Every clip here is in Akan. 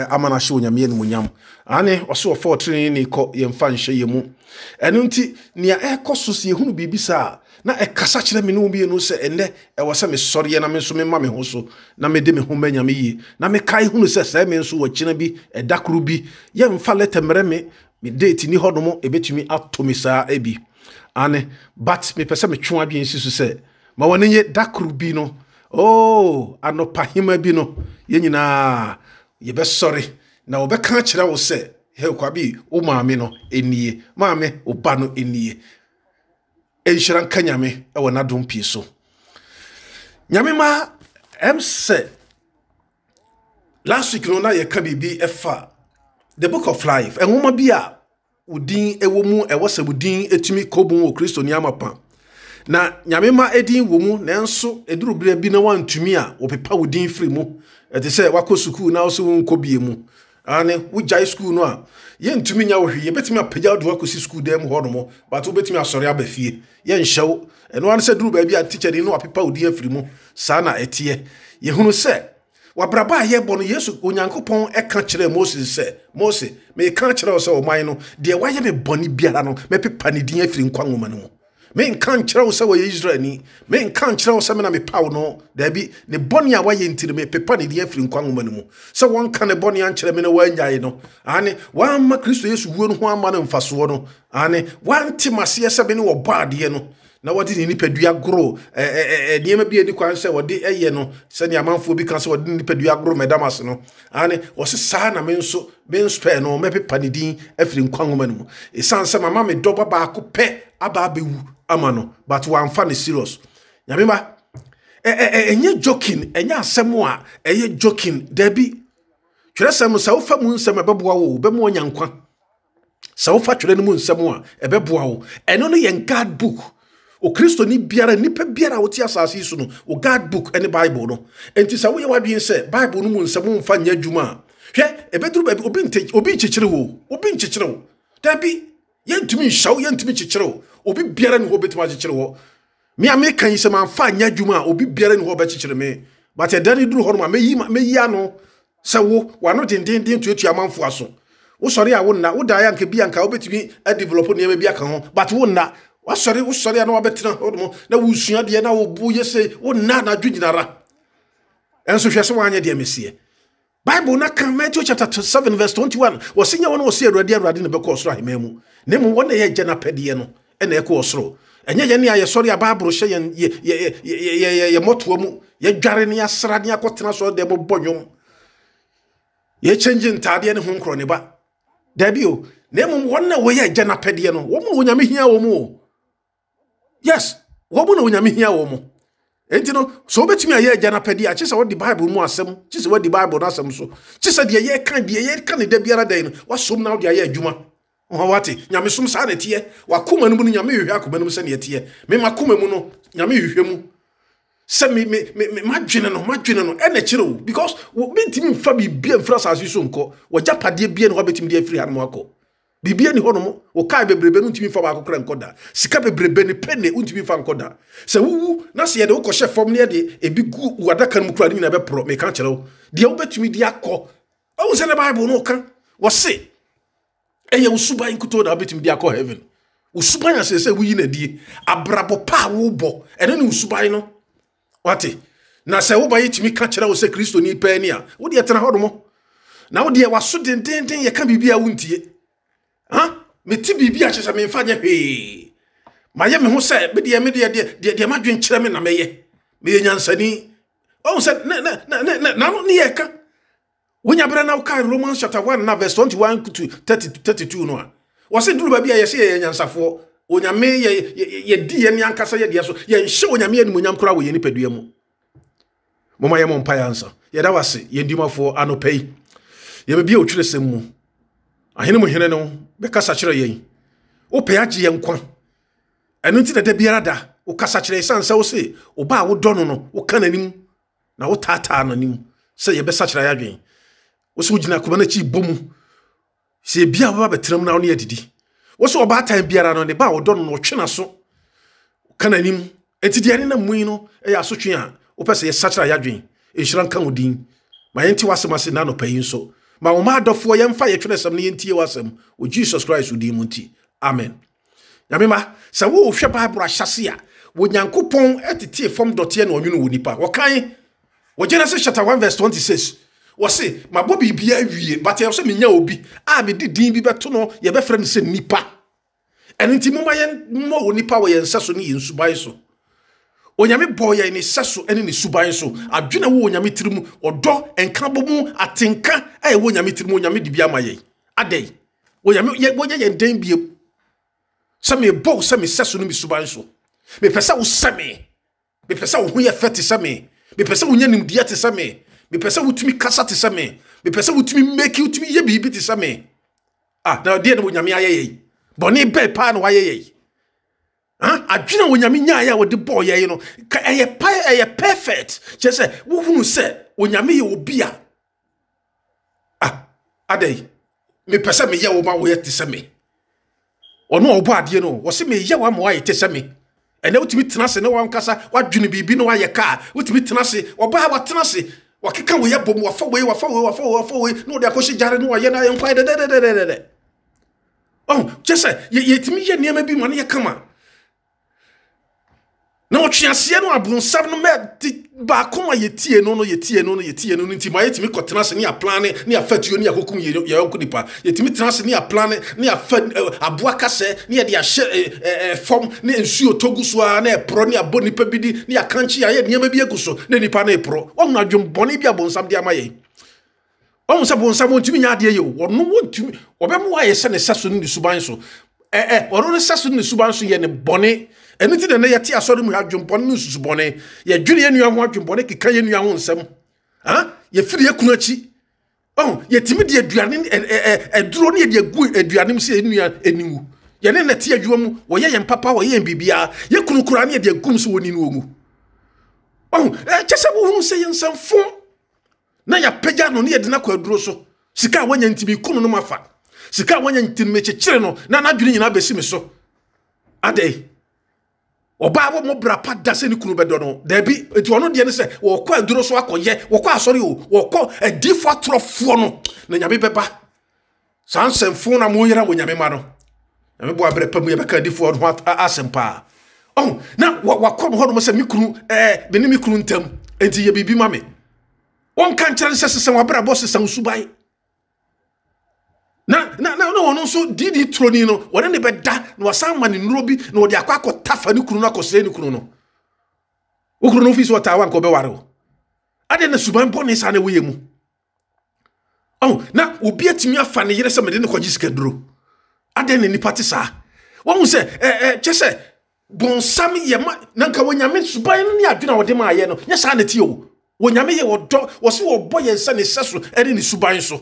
amana hye onyame animuonyam ane oso ofo training ni ko yemfa nhye yemu enu nti nia ekoso se ehunu bibisa na ekasa kire me no bienu se enne ewose me sori na me nso me ma me ho so na me de me ho manyame yi na me kai hunu se me nso wo kina bi edakuru bi yemfa letemere me date ni hodomo ebetumi atomi saa ebi ane but me pese me twa bi nsisu se ma woni ye dakuru bi no oh anopahima bi no ye nyina ye be sorry na obeka kire wo se he kwabi o maame no enie maame o ba no enie enhyiran kanyame e wona dom pie so nyame ma emse last week no na ye ka bibi efa the book of life enwoma bi a udin ewo mu ewose budin etimi kobun o Kristo ni amapa na nyame ma edin wo mu nanso eduru bere bi na wantumi a opepa udin free mu ete se wakosuku na so nkobie mu ane wujai school no a ye ntumi nya wo hwie betimi apagya do akosi school dem ho no mo but wo betimi asori abafie ye nhyew eno an se duru ba bi a teacher ni no apepa udin afiri mu sa na etie ye hunu se wabraba ye bono Yesu onyankopon eka kire Moses se Moses me ka kire o se o man no de waye me boni biara no me pepa ne din afiri nkwa ngoma no mu me nka kire o se wo Israel ni me nka kire o se me na me paw no da bi ne boni a waye ntire me pepa ne din afiri nkwa ngoma no mu se won ka ne boni an kire me na wanyaye no ane wan ma Kristo Yesu wuo no ho ama no mfaso no ane wan timase se be ne wo baade no na wadi ni nipadua gro niema bi edi kwan se wodi eye no se ni amanfo bi kan se wodi nipadua gro medamas no ane wo se saa na menso pe no me pepa ne din afiri nkwanwoma no mu esanse mama me doba ba ko pe aba abewu ama no but wan fa ne serious nyame ma enye joking enye asem a eye joking dabi twere sem sa wo fa mu nsem ebeboa wo be mu onyankwa sa wo fa twere no mu nsem a ebeboa wo eno no ye God book o Kristo ni biara nipa biara wo ti asase so no o God book any Bible no enti sa wo ye wadwen se Bible no mu nsem mfa nya adwuma hwe ebeduru ba obi nchechire wo dabi ye ntumi nshaw ye ntumi chechire wo obi biara ni ho betima chechire wo me amekan yi se man fa nya adwuma obi biara ni ho be chechire me but e dani duru ho no meyi ano se wo wano dindindin tuatu amanfo aso wo sori a wo na wo da ya nka bi anka wo betimi a develop ne bi aka ho but wo na wasori na wabetina hodomo na wusua de na wo bu yese wo na dwunyinara enso hwese wanye de mesie Bible na kan Matthew chapter 7 verse 21 wosinya wona wosi awurade ne beko osoro ahemamu ne mu wona ye gena pede no ena eko osoro enye ye ne ayesori ababro hye ye moto mu ye dware ne asra ne akotena so de bobonwom ye change ntade ne ho nkro ne ba dabio ne mu wona wo ye gena pede no wo mu onyame hia wo mu yes, wobu na onyame hia wo mo. Enti no so betimi aye agya pedi a chese wo di Bible mu asem, chese wo di Bible na asem so. Chese de ye kan ne da biara dan no. Wasom na wo di aye adwuma. Ho wate, nyame som sa na tie. Wakoma no mu nyame hwehwe akoma no se na tie. Me makoma mu no nyame hwehwe mu. Se me madwene no ene kire wo because wo betimi mfa bibia mfra asase so nko. Wo japade bia no wo betimi de afiri hanmo akọ. Bibia ni hono mo o kai bebrebe no ntimi fa ba akokra nkoda sika bebrebe ni pene untimi fa nkoda se wuwu na se ye de ukọ chef ne de ebi gu wadaka no kura ni na be pro me kan kire wo de wo betumi di akọ o se na Bible no kan wo se eye usuba inkuto da betumi di akọ heaven usuba ya se wuyi na die abrabo pa wo bo ene ni usuba no wate na se wo ba yitimi kan kire wo se Kristo ni pa ni a wo de tena hodo mo na wo de waso dendenden ye kan bibia wuntie meti bibia chese me mfa nya hwe maye me ho se me de madwen kire me na meye me nyansani o se na no ne yeka wonya bra na ka Romans chapter 1 na verse 21 to 32 no a wo se duru ba bia ye se ye nyansafo onyame ye di ye ne ankasa ye de so ye nhye onyame animonyam kora wo ye ni padua mu moma ye mo mpa ya ansa ye da wase ye ndimafo anopai ye be bia otwere sem mu ahene mo hene no be kasa kire yen wo pe agye yen kwa enu nti da biara da wo kasa kire sansa wo se wo ba wo dɔ no wo kananim na wo tata nanim se ye be sa kire yadwen wo se wo gina kuma na chi bomu se bia wo ba betram na wo ne adidi wo se wo ba tan biara no ne ba wo dɔ no wo twena so kananim enti de na mui no e ya so twen a wo pese ye sa kire yadwen enhira kan odin ma yenti wasemase na no payin so ma wo ma adofo yemfa ye twene sem ne yentie wasem o Jesus Christ udi munti amen nyamema sa wo hwe Bible ahyase a wo Nyankopon etete fom dote na onwunu wo nipa wo kan wo Genesis chapter 1 verse 26 wo se ma bobi bia wie but ye so menya obi a me didin bi beto no ye be frɛ no se nipa enti mo ma ye mo wo nipa wo ye nsaso ne yensuban so onyame boye ni saso ene ni suban so adwene wo onyame tirimu odo enkrabomu atenka e wo onyame tirimu onyame dibia maye adai wo ye den bie same bo same saso no mi suban so me pesa wo same me pesa wo ye fete same me pesa wo nyanim dia te same me pesa wo tumi kasa te same me pesa wo tumi make wo tumi ye bibi te same na de wo onyame ayeye boni be pa na wayeye adwena onyame nya ya wode boy ye no eye perfect je say wo hunu se onyame ye obi a adai me pese me ye wo ma wo ye te se me ono obo ade no wo se me ye wo ma wo ye te se me ene wotimi tena se ne wo nkasa wadwene bibi no waye ka wotimi tena se oba wa tena se wakeka wo ye bom wafa we no de akoshi jare no waye na ye nkwa de je say ye timi ye niam bi ma ne ye kama na otwease no abonsam no me ba koma yetie no nti ma yetimi kotena se ne ya plan ne ya fatuo ne ya kokum ye okunipa yetimi tena se ne ya plan ne ya fa aboa kase ne ya de ahye fom ne ensuo toguso a na epro ne aboni pa bidi ne ya kanchi ya niam bi eguso ne nipa na epro wonu adwom bone bi abonsam de amaye wonu se bonsam ontumi nya ade ye wonu wontumi obemu wa ye se ne saso ne suban so wonu ne saso ne suban so ye ne bone eniti de na yete asori mu adwumpon no susubone ye dwene ye nua ho adwumpon keka ye nua ho nsem ye firi ye kunu achi ye timi de aduane eduro ne ye gu aduane mu se nua eniwu ye ne nete adwuma mu wo ye mpapa wo ye bibia ye kunu kura ne de agum so woni no ogu chese wo hu se ye nsemfo na ya pagya no ne ye de na kwa aduro so sika wanya ntimi kunu no mafa sika wanya ntimi mechekire no na adwene nyina besi me so adai oba wo mo brapa da se ni kunu bedo no da bi enti ono de ne se wo kwa aduro so akoye wo kwa asori o wo kwa adifo atrofo no na nyame beba sansemfo na mo yera wo nyame ma no nyame bo abere pamu ye beka adifo ho asempa na wa kwa ho no se mi kunu be ni mi kunu ntam enti ye bibi ma me won kan kire se sesen wa bra boss san subai na ono so didi troni no wona ne beda na wasan ma ne nrobi na odi akwa tafa ni kunu na kosere ni kunu no ukuru no office wata wan ko be ware o ade na suban boni sa na woye mu na obi atimi afa ne yere se me de ne kwaji sika duro ade ne nipa te sa won se chese bonsam ye ma nanka wonyame suban no ne adwena wode ma aye no nya sa na ti o wonyame ye wodo wo se wo boye nsa ne seso ade ne suban so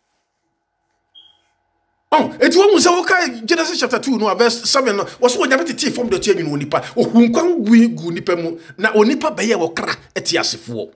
eti wo musa wo ka Genesis chapter 2 no verse 7 no wo so nyame tete form dot enwunu onipa ohunkwan gu nipa mu na onipa beye wo kra eti asefo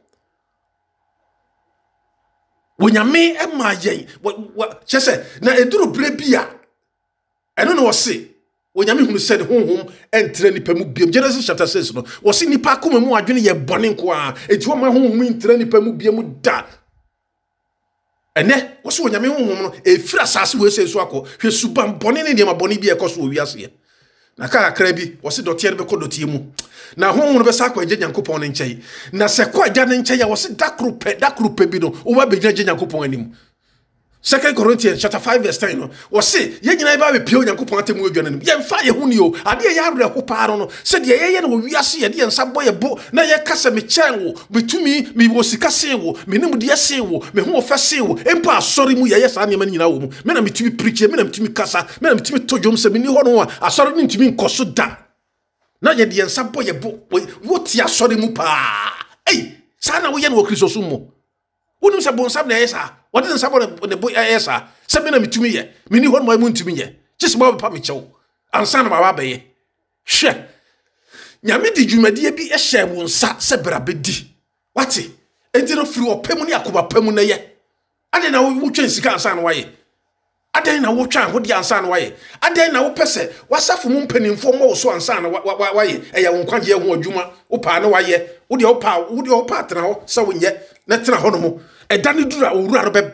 wo nyame e ma yen chese na eduru bre bia eno no wo se wo nyame hunu said honhom entre nipa mu biem Genesis chapter 6 no wo se nipa akoma mu adwene ye bone nko a eti wo ma honhom entre nipa mu biem da ene wo so nyame honhom no efira asase we se so akọ hwe suban bone ne de ma bone bi ekoso wo wiase na ka akra bi wo se dotie be ko dotie mu na honhom no be sa akọ agye Nyankopon ne nkyai na se ko agya ne nkyai ya wo se dakrupe bi no wo ba be agye Nyankopon anim 2 Corinthians chapter 5 verse 10 no wo se ye nyina ba be pie Nyankopon atemu adwana nim ye mfa ye hu ni o ade ye awre ho paaro no se de ye no wo wiase ye de nsa boye bo na ye kasa me kyan wo betumi me wo sika se wo me nim de se wo me ho ofa se wo empo asori mu ye sa ne ma nyina wo mu me na metumi preach me na metumi kasa me na metumi tojom se me ni ho no a asori ni ntumi nkoso da na ye de nsa boye bo wo ti asori mu pa sa na wo ye no Kristo so mu wonu se bonsam na ye sa what is somebody the boy esa se me na mitumi ye me ni ho no mu ntumi ye just ma pa me chew ansa na ma ba be ye hwe nyame di dwumade bi e hye wo nsa se bra bedi wati enti no firi opemu ne akoba pemu na ye ade na wo twen sika ansa na waye ade na wo twan ho di ansa na waye ade na wo pese wasafo mu mpanimfo mo so ansa na waye eya wo nkwaje ho adwuma wo pa na waye wo de wo pa tena ho se wo nye na tena ho no mo eda ne dura owura no beba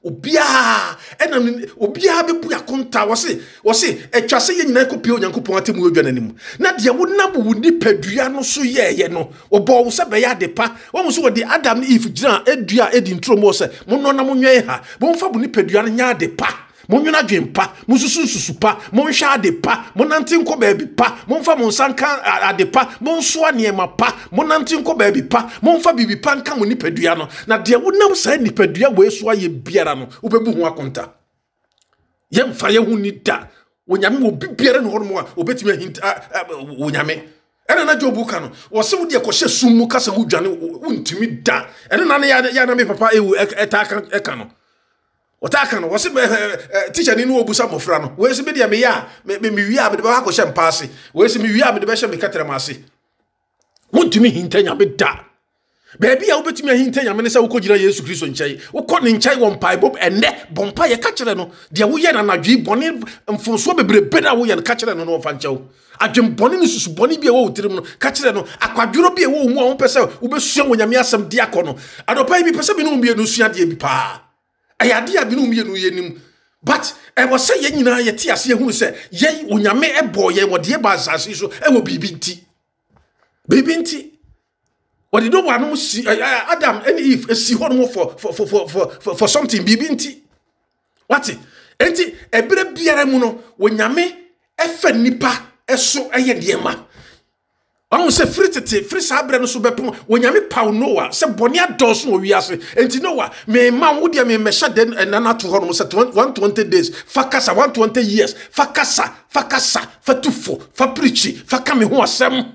obia bebu akonta wose etwa se ye nyina kopie onyankopon atemu odwa nanim na de wonam wo nipadua no so ye no obo wo se be ya de pa wo so de Adam and Eve gina edua edi ntro mo se mo no na mo nwe ha bo mfa bo nipadua no nya de pa mo nwuna dwempa mo susu pa mo nhwa ade pa mo nante nko baabi pa mo mfa mo nsanka ade pa mo nso anema pa mo nante nko baabi pa mo mfa bibi pa nka mo nipadua no na de wonam sa nipadua wo eso aye biara no obebu ho akonta ye mfa ye hu ni da wonyame wo bibiara no hono mo a obetimi ahinta wonyame ena na jobu ka no wo se wo de ekɔhye summu kasa wo dwane wontimi da ena na ya na me papa ewu etaka eka no Otaka no wose teacher ni no obusa mofra no we se be dia me ya me wi a me de ba ko hye mpaase we se me wi a me de ba hye me katere maase wontumi hintanya me da baby a wobetumi ahintanya me ne se wo kogira Yesu Kristo nkyai wo kɔ ne nkyai wɔ mpai bob enne bompa ye ka kire no de wo ye na nadwi bone mfonso bebrebe na wo ye ka kire no no fa nkyɛw adwem bone ne susu bone bi e wo tirim no ka kire no akwadworo bi e wo mu a wo pese wo besua wonyame asɛm di akɔ no adopa bi pese bi no mbi no sua de bi pa ayade bi no mie no yenim but e wo se ye nyina ye ti ase ehunu se ye onyame ebo ye wo de ba asase so e wo bibi nti what did no one see Adam and Eve see one for something bibi nti what enti ebere biara mu no wonyame efa nipa eso eye diema on se free sabre no so bepon wonyame paw Noah se bone ados no wiase enti Noah me ma wo dia me mesha den nana to hono se 120 days fakasa 120 years fakasa fatufo fa preach fakame ho asem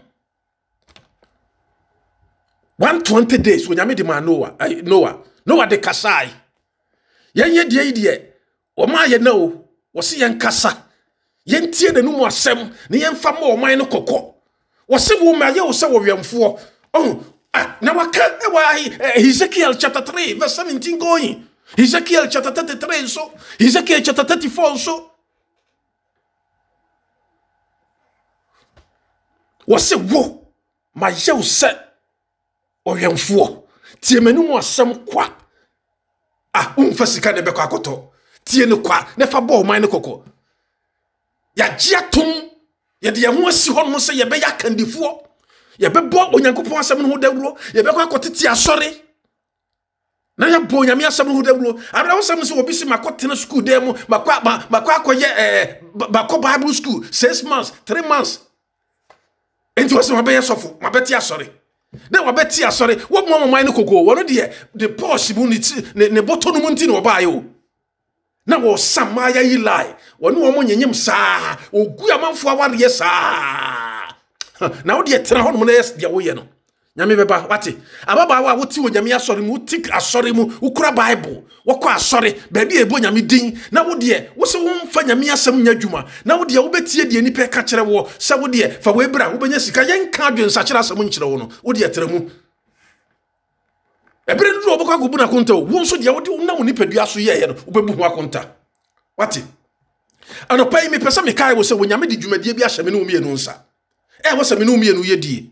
120 days wonyame de ma Noah de kasai yenye die o ma ye na o wo se yen kasa yentie de no mu asem ne yen fa ma o man no kokko wo se wo ma ye wo se wo wemfo na waka Ezekiel chapter 3 verse 17 going Ezekiel chapter 33 so Ezekiel chapter 34 so wo se wo ma ye wo se oyemfo tie manu mu asem kwa umfa sika de bekọ akoto tie ne kwa ne fa bo man ne kokọ ya giatum ye de ho asi ho no se ye be ya kandifo ye be bo onyankopon asem no ho dawuro ye be kwa akotete asore na ya bo onyame asem no ho dawuro abra ho asem se obi si makote na school dem makwa akoye bako Bible school 6 months 3 months enti wo se ma be yesofo ma beti asore na wabeti asore wo mo man ne kokko wono de Porsche mu ne boto no mu nti no ba yo na wo samaya yi lai wono wo mo nyanyem saa ogu amanfo aware saa na wo de tena ho no na yes de wo ye no nyame beba wate ababa wa woti wo nyame asore mu tik asore mu ukura Bible wokọ asore ba bi ebo nyame din na wo de wo se wo mfa nyame asem nya dwuma na wo de wo betie de nipa ka kire wo se wo de fa wo ebra wo benya sika yen ka adwen sa kire asem nkire wo no wo de tera mu ebere ndu obokọ agobu na konta wo nso de wo de na wo nipa dua so ye no wo bebu ho akonta wate ano pai me pesa me kai wo se wo nyame de dwumadie bi ahye me no mie no nsa wo se me no mie no ye die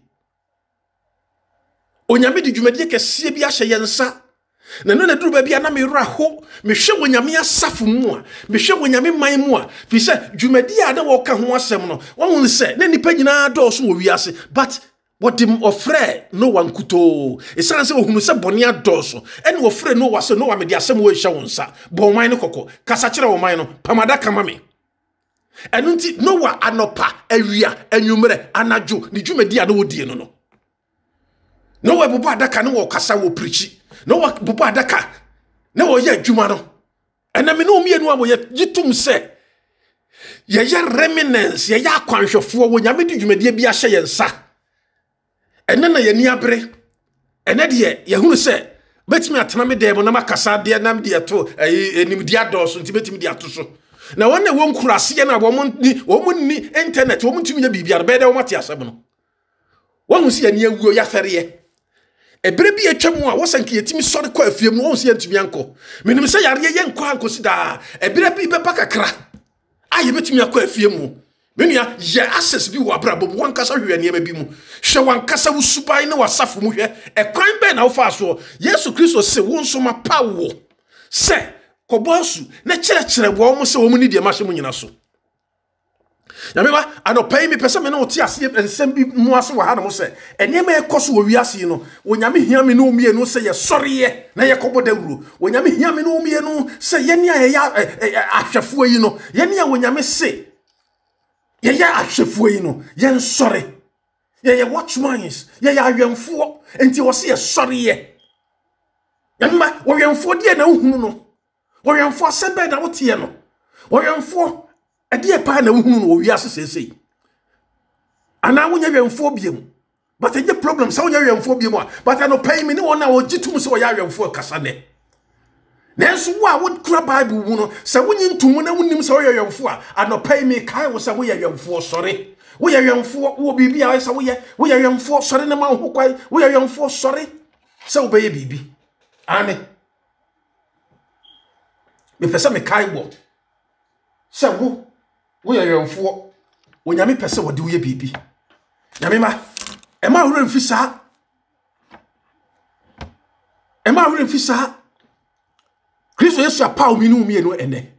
onyame de dwumadie kese bi ahye ye nsa na no na duru ba bia na me wura ho me hwe wonyame asafo mu a me hwe wonyame man mu a fi se dwumadie a da wo ka ho asem no won se na nipa nyina do so wo wiase but what dem ofre no one kuto esan se ohunu se bone adoso ene ofre no wa se no wa me de asem wo ehya wonsa bo man no kokko kasa kire wo man no pamada kama me enu nti no wa anopa awia anwumre anajo ni dwumadie a no wodie no no wa bubu adaka no wo kasa wo preach no wa bubu adaka na wo ye adwuma no ena me no mienu amo ye gitum se ye remnants ye akwanhwefo wo nyame di dwumadie bi ahye ye nsa ena na ye ni abere ena de ye hunu se betimi atena me dem na makasa de nam de to enim de adoso nti betimi de atoso na wona won kurase na wo mun ni internet wo mun timi nya bibia be de wo mate asem no wo hu se ye ni awuo ya fere ebere bi atwam a wosanke yetimi sori kwa afiem no wonse yantumi anko menim se yare ye nko anko sida ebere bi beba kakra aye betumi akwa afiem menua ye access bi wo abrabo wankasa hwe ne bi mu hwe wankasa wusubai ne wasafo mu hwe ekwan be na wo fa so Yesu Kristo se wonso ma pawo se kobosu na kire wo mo se wo mu ni de ma hye mu nyina so Yameba anopai me pese me na oti ase ensem bi mu ase wa ha no se enema ekoso wo wiase no onyame hia me no omie no se ye soreye na ye kobodawuro onyame hia me no omie no se ye ne ya ahwefo yi no ye ne ya onyame se ye ya ahwefo yi no ye nsore ye watchmans ye ya awemfo enti wo se ye soreye yameba wo wemfo de na ohunu no wo wemfo asembe na wotie no wo wemfo Ade pa na wuhunu no wiase sesei ana wonya wemfo biem but enye problem sa wonya wemfo biem a but no pay me ne wona wo gitum se wo ya wemfo kasa ne nanso wo a wo kura bible wu no se wonyi ntum na wonim se wo ya wemfo a ano pay me kai wo se wo ya wemfo sori wo ya wemfo wo bibi a se wo ya wemfo sori na ma ho kwai wo ya wemfo sori se wo be ye bibi ane me pesa me kai wo se wo ya yemfo onyame pese wode wo ye bibi nyame ma ema hore mfisa Kristo Yesu apa omi no mi no ene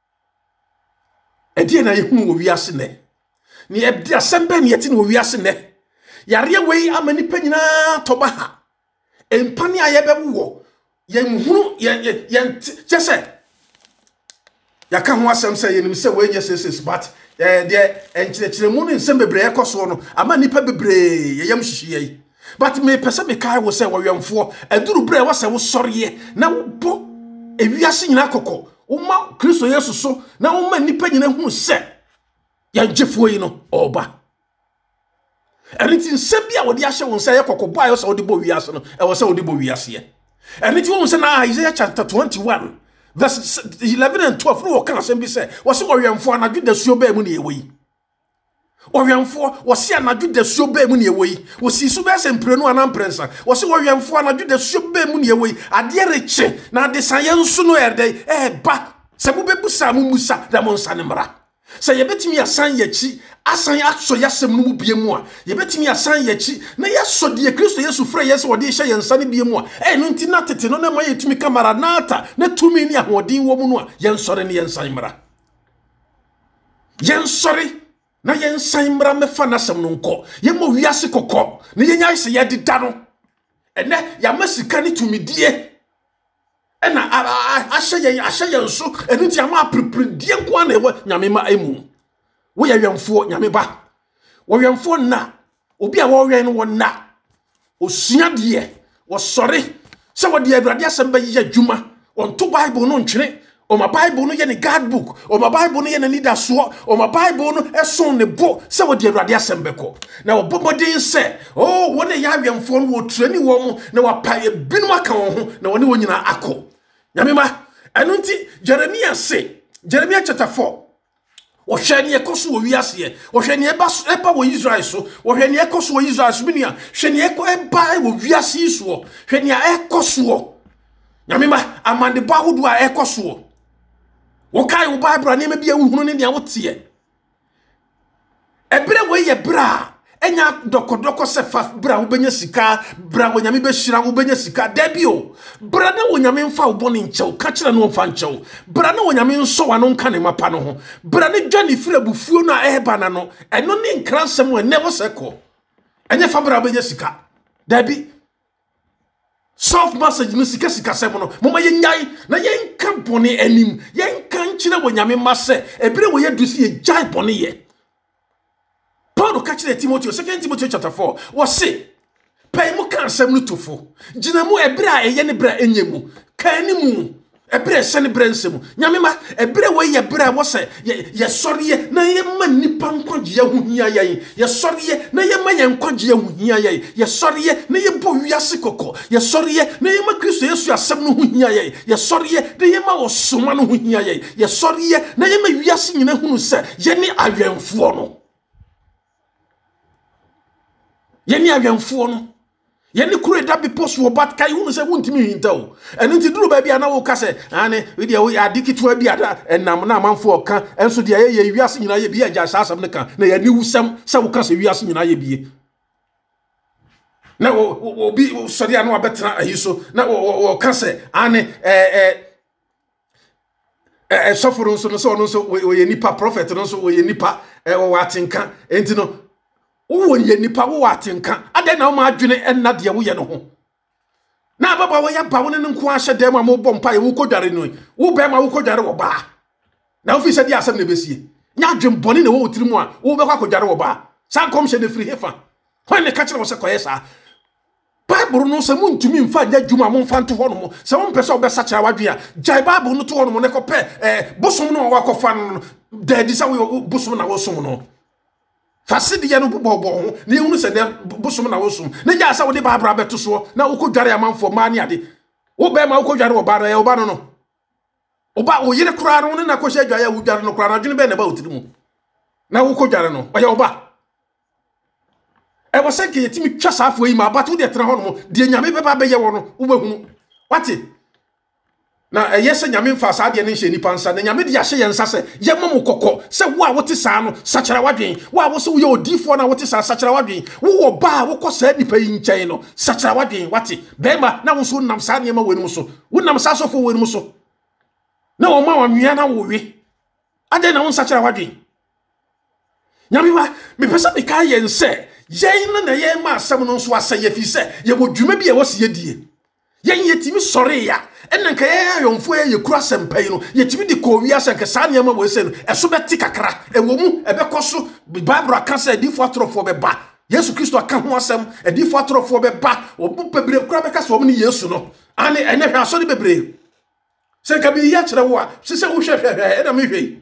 edi na yehu wo wiase ne ni edi asembe ne yeti no wiase ne yare wei amani panyina toba ha empani ayebe wo yenhunu yen chese yaka ho asem se yenim se we nye seses but de enchirechire mu no nsem bebre ekoso no ama nipa bebre yeyam hihie but me pese me kai wo se wo wemfo aduru bre wo se wo soreye na wo bo ewiase nyina kokko wo ma Kristo Yesu so na wo ma nipa nyina hu se yanjefo yi no oba eniti nsem bia wo de ahye wo se ye kokko bo ayo se wo de bo wiase no e wo se wo de bo wiase ye eniti wo se na Isaiah chapter 21 verse 11 and 12 no kan asem bi se wo se owemfo anadwo da suo ba mu ne yewoyi owemfo wo se anadwo da suo ba mu ne yewoyi wo si su ba se mprenu anamprensa wo se owemfo anadwo da suo ba mu ne yewoyi ade reche na ade sayensu no erde ba se bu bebusa mu musa da monsa ne mra se yebetimi asan yachi asan aso yasem no mu biemu a yebetimi asan yachi na yaso de Kristo Yesu frɛ yes wo de hye yensa ne biemu a no nti na tete no na ma yetumi kamara nata na tumi ni ahodin wo mu no a yensɔre ne yensan mra yensɔre na yensan mra mefa na sem no nkɔ yemo wiase kokɔ na yenya ise yedida no ene ya masika ne tumidie ena ahye so enu ti ama prepredie nko na ewo nyame ma emu wo ya wemfo nyame ba wo wemfo na obi a wo wen no na osua de wo sore se wo de Awurade asem ba yi adwuma on to Bible no ntwene o ma Bible no ye ne guard book o ma Bible no ye ne leader so o ma Bible no eson ne bo se wo de Awurade asem beko na wo bomodin se oh wo ne ya wemfo no wo trani wo mu na wa pa binum aka wo ho na wo ne wo nyina akọ nyame ma enu nti Jeremiah chapter 4 wo hwe ne ekoso wo wiase wo hwe ne eba wo Israel so wo hwe ne ekoso wo Israel so binia hwe ne eba wo wiase so hwe ne ekoso nyame ma amande ba hodo a ekoso wo kai wo Bible na me bia wuhunu ne dia wote ebre wo ye bra enya dokodoko se fa bra wo benya sika bra wo nyame be hira wo benya sika dabio bra na wo nyame mfa wo boni nchew ka kire no mfa nchew bra na wo nyame nso wa no nka ne mapa no ho bra ne dwane fira bufuo no a eba na no eno ne nkransem we ne wo seko enya fa bra benya sika dabi soft message no sika sem no moma yenyai na yenka boni anim yenka nkire wo nyame mase ebre wo ye dusi ye jai boni ye Paul catch the Timothy, 2 Timothy chapter 4. Was say, pay mu kan sem no tofo. Gina mu ebra eye ne bra enyemu. Kan mu ebra se ne brensem. Nyame ma ebra we ye bra wo se ye sɔre na ye ma nipa nkwaje hu hia ye. Ye sɔre na ye ma ye nkwaje hu hia ye. Ye sɔre na ye bo wiase kokɔ. Ye sɔre na ye ma Kristo Yesu asɛm no hu hia ye. Ye sɔre na ye ma osoma no hu hia ye. Ye sɔre na ye ma wiase nyina hunu se ye ne awɛmfo no. Yeni awemfo no yeni kure da bi post wo bat kai hunu se wuntimi hinta o eno nti duru ba bia na wo ka se ane we dia we adikitu bia da enam na amanfo ka enso dia ye wiase nyina ye bia ja asasam ne ka na ye ni wusam se wo ka se wiase nyina ye bie na wo bi sori anu abetena ahiso na wo ka se ane soforo no so we nipa prophet no so we nipa wo atenka enti no wo ye nipa wo atenka ade na wo adwene enna de wo ye no ho na baba wo ya ba wo ne nko ahye dem a mo bompa ye wo kodware no wo be ma wo kodware wo ba na wo fi se di asem na besie nya adwem boni na wo tirimu a wo be kwa kodware wo ba san kom hye ne firi hefa hwan ne ka kire wo se koye sa Bible no se mu ntumi mfa nya dwuma mo mfa nto ho no mo se mo pese obesa kira wadwe a jai Bible no to ho no mo ne ko pe bosom no wakofa no da di sa wo bosom na wo som no fasidi ye no bobo ho ne ehunu se ne bosom na wo som ne ja sa wo de Bible abeto so na wo ko dware amanfo ma ne ade wo be ma wo ko dware wo ba no wo ba no oba wo yire kura no na ko hye dwa ya wo dware no kura na dwene be na ba otiri mu na wo ko dware no o ya oba e was say ke yetimi twa saafo yi ma batu de tra ho no de nyame beba be ye wo no wo behunu wate na yese nyame mfa sa de ne hye nipa nsa na nyame de ya hye yensa se ye mom kokko se wo a wote saa no sachara wadwen wo a wo se wo ye odifo na wote saa sachara wadwen wo wo ba wo kɔ saa nipa yi nkyɛn no sachara wadwen wate bema na wo so nam saa ne ma wenu so wo nam saa sofo wenu so na wo ma wa nwia na wo wi ade na wo sachara wadwen nyame wa me pesa me ka yense yen na ye ma asem no so aseye fi se ye wo dwuma bi e wo se ye die yen yetimi sore ya enanka ye yomfo ye kura sempai no yetimi di ko wi asenka sa ne ma wo se no eso beti kakra e wo mu e be koso Bible aka se di fo atrofo be ba Yesu Kristo aka ho asem e di fo atrofo be ba obu bebre kura be ka so ni Yesu no ane ene hwa so ni bebre se ka bi ya kire wo a se wo hwehwe e na me hwei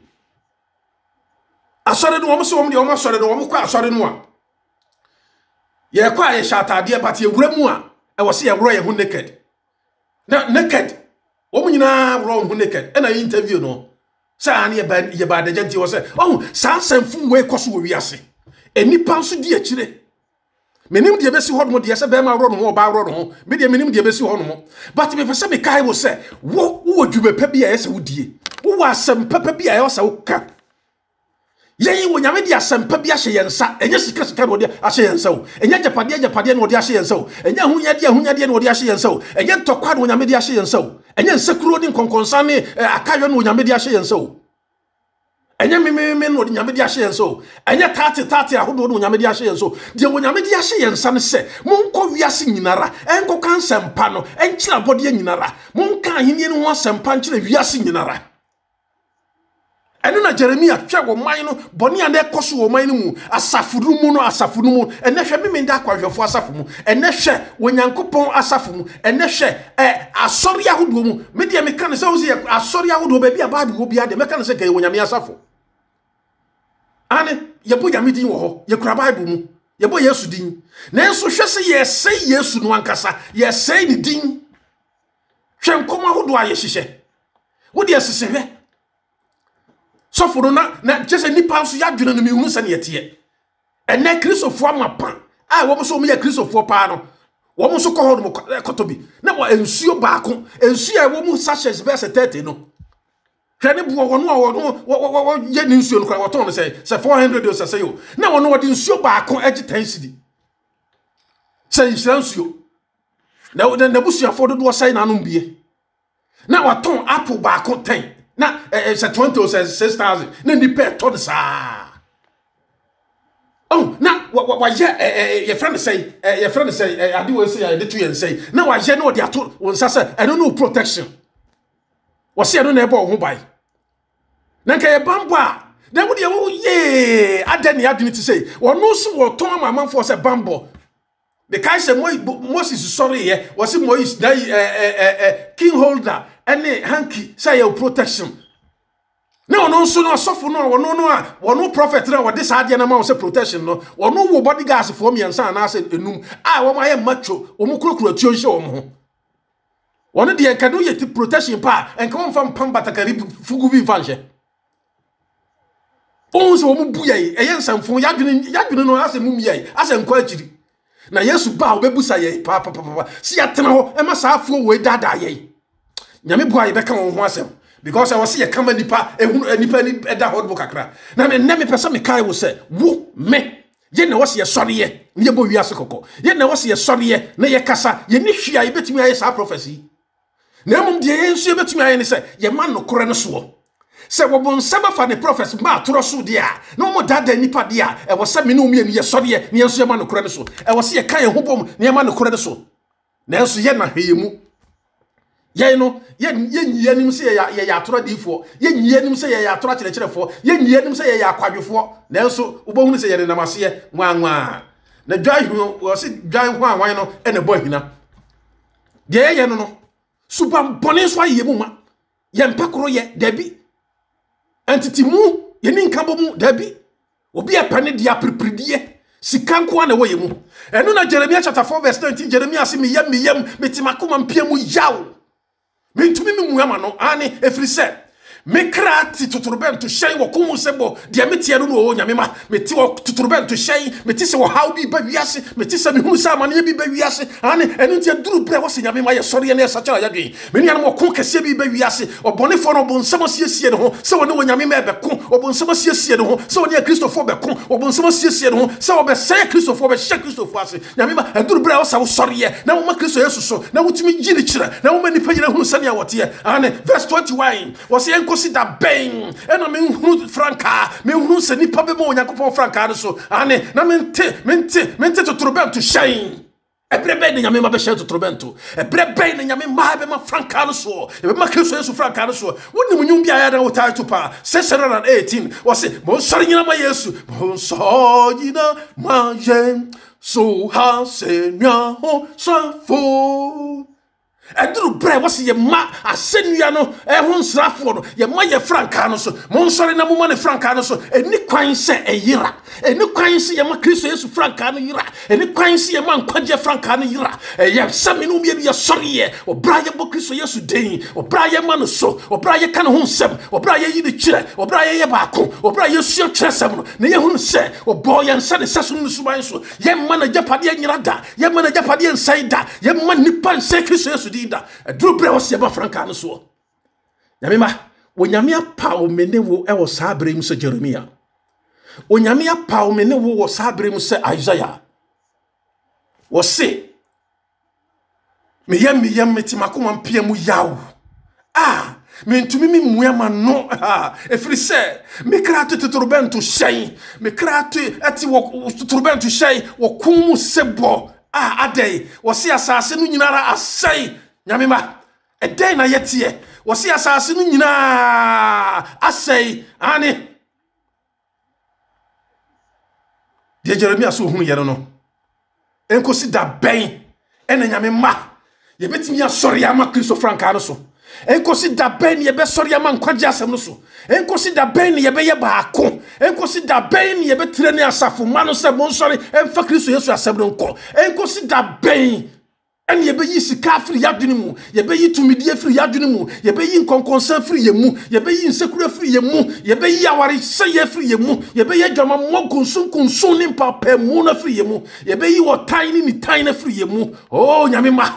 asore no wo so wo de wo asore no wo kwa asore no a ye kwa ye shatade but ye wura mu a e wo se ye wura ye hu naked na naked wo mu nyina wura hu naked e na interview no sa na ye ba da janti wo se oh sa sanfu we koso wo wiase enipa nso di akire menim de besi hodo mo de se be ma wura no ho ba wura no ho me de menim de besi hodo mo but me pese me kai wo se wo dwuma pa bi a ye se wo die wo asem papa bi a ye se wo ka yen wo nyame di asempa bi ahye yensa enye sika no de ahye yensa o enye japade no de ahye yensa o enye ahunyade no de ahye yensa o enye ntokwa no nyame de ahye yensa o enye nsekuro di nkonkonsa ne akayo no nyame de ahye yensa o enye me no de nyame de ahye yensa o enye tati ahodo no nyame de ahye yensa o de wo nyame de ahye yensa ne se monko wiase nyinara enko kan sempa no enkyira bode nyinara monka ahenie no ho sempa nkyira wiase nyinara enu na Jeremia twa wo man no boni ane koso wo man no mu asafuru mu ene hwe memenda akwahwefo asafu mu ene hwe wonyankopon asafu mu ene hwe asori ahodo mu media meka ne se wo se asori ahodo ba bia Bible wo bia de meka ne se ke wonyame asafu ane ye bo nyame din wo ho ye kura Bible mu ye bo Yesu din na enso hwe se ye sei Yesu no ankasa ye sei ni din hwe nkom ahodo aye hihye wo de asesehwe soforo na jese nipa so ya dwene no mi hunu se ne yete ene kristofo amapa a wo so me ya kristofo pa no wo so ko hodo mo kotobi na wo ensuo baako ensuo a wo mu sachets be se 30 no hwe ne buo wo ye ni nsuo no kwa wo ton no se 400 o se yo na wo no wo de nsuo baako agi 10 cedi se nsuo na busuafo do sai na no mbie na wo ton apple baako 10 na se 20 or 6000 na ni pe to sa oh na wa ye friend say ade we say ade to yen say na wa ye no de ato wonsa say I don't know protection wa say no na e ba ho bai na ka ye bamba na wo de wo ye ade ne adwene ti say wono so wo ton amamanfo say bambo the kai say Moses sorry ye was Moses king holder any hanky say your protection na ono nso no asofo no wono prophet na wode saa de na ma wo say protection no wono wo bodyguards for me ansa na say enum a wo ma ye macho wo mu kurokuro atuo hye wo ho wono de enkado ye protection pa enka wo mfa mpam batakari fugu bi fanhye onso wo mu buye eyensamfo yadwene no ase mum ye ase nkwa akiri na Yesu ba obebusa ye pa si atena ho e ma saa afo we dada ye nyame bua ye beka won ho asem because I was see a kama nipa nipa ni eda ho do kakra na me pesa me kai wo se wo me ye na wose ye sori ye ye bo wiase kokko ye na wose ye sori ye na ye kasa ye ni hwia ye betumi aye saa prophecy na mum de ye nsu ye betumi aye ne se ye man no kore no so se wo bonsama fa ne prophets ma toro so dia no mo dada nipa dia e wo se me no mienu ye sori ye ne enso ye ma no kora ne so e wo se ye kan ye hobom ne ma no kora ne so na enso ye na hweyemu ye no ye nyi anim se ye ya toro difo ye nyi anim se ye ya toro kyerɛkyerɛfo ye nyi anim se ye ya kwadwefo na enso wo bohunu se ye ne namase nwanwa na dwan hu wo se dwan hu anwan no e na bo ahina de ye no subam bone so ayemu ma ye mpakoro ye dabi entity mu ye ni nka bomu dabi obi apane dia prepridie sikanko na wo yemu eno na Jeremiah chapter 4 verse 19 Jeremiah se me yam metimakoma mpiamu yawo mentumi mu ama no ani efrise me krati tuturubento shay wo kumu sebo dia metie no wo nyamema meti wo tuturubento shay meti se wo how bi ba wiase meti se me hu sa amane bi ba wiase ani enu tie duru bre wo se nyamema ye sori na sa kyara yadwen me nua no ko kese bi ba wiase obonefo no bonsam siesie no ho se wo ne wo nyamema be ko obonsam siesie no ho se wo ne Kristofo be ko obonsam siesie no ho se wo be say Kristofo be she Kristofo ase nyamema duru bre wo sa wo sori ye na wo ma Kristo Yesu so na wo timi giri kire na wo ma nipa nyina hu sane awote ani verse 21 wo se enkosi da ben eno me hu franka me hu se nipa be mo Onyankopon franka no so ani na mente to trobento shine ebrebe ne nyame ma be shine to trobento ebrebe ne nyame ma be ma franka no so e be ma Kristo Yesu franka no so woni munyum bia ya da wo title pa 618 wo se mo sori nyina ma Yesu mo sori nyina ma jen so ha se nya ho safo eduru bre wo se ye ma asenua no ho nsrafo no ye ma ye franka no so mo nsori na mo ma ne franka no so eni kwan se eyira eni kwan se ye ma Kristo Yesu franka no yira eni kwan se ye ma nkwaje franka no yira ye sami no me ye sori ye obra ye bo Kristo Yesu den obra ye ma no so obra ye kan ho nsem obra ye yi de kire obra ye baako obra ye suo kyresem no ne ye hu se obo ye nsa ne saso no suban so ye ma na japade nyira da ye ma na japade nsai da ye ma nipa nse Kristo Yesu da duru bre wo se ba franka no so nyamema wonyame apa o mene wo e wo sabre mu se Jeremia wonyame apa o mene wo sabre mu se Isaiah wo se me yam metimakoma mpia mu yawo mentumi mi muama no efiri se me kratu tuturubento shay me kratu ati wo tuturubento shay wo kumu sebo adai wo se asase no nyinara asai nyamema edai na yetie wo se asase no nyina asai ani de Jeremia so hunu yero no enkosi da ben ena nyamema ye betimi asori ama Kristo franka no so enkosi da ben ye be sori ama nkwaje asem no so enkosi da ben ye be ye baako enkosi da ben ye be tire ne asafo ma no se mo sori emfa Kristo Yesu asem no nko enkosi da ben en ye be yi sika free yadwene mu ye be yi tumidie free yadwene mu ye be yi nkonkonsa free ye mu ye be yi nsekura free ye mu ye be yi awari seye free ye mu ye be ye dwama mo kunsun ni papa mu na free ye mu ye be yi wo tiny ni tiny free ye mu oh nyame ma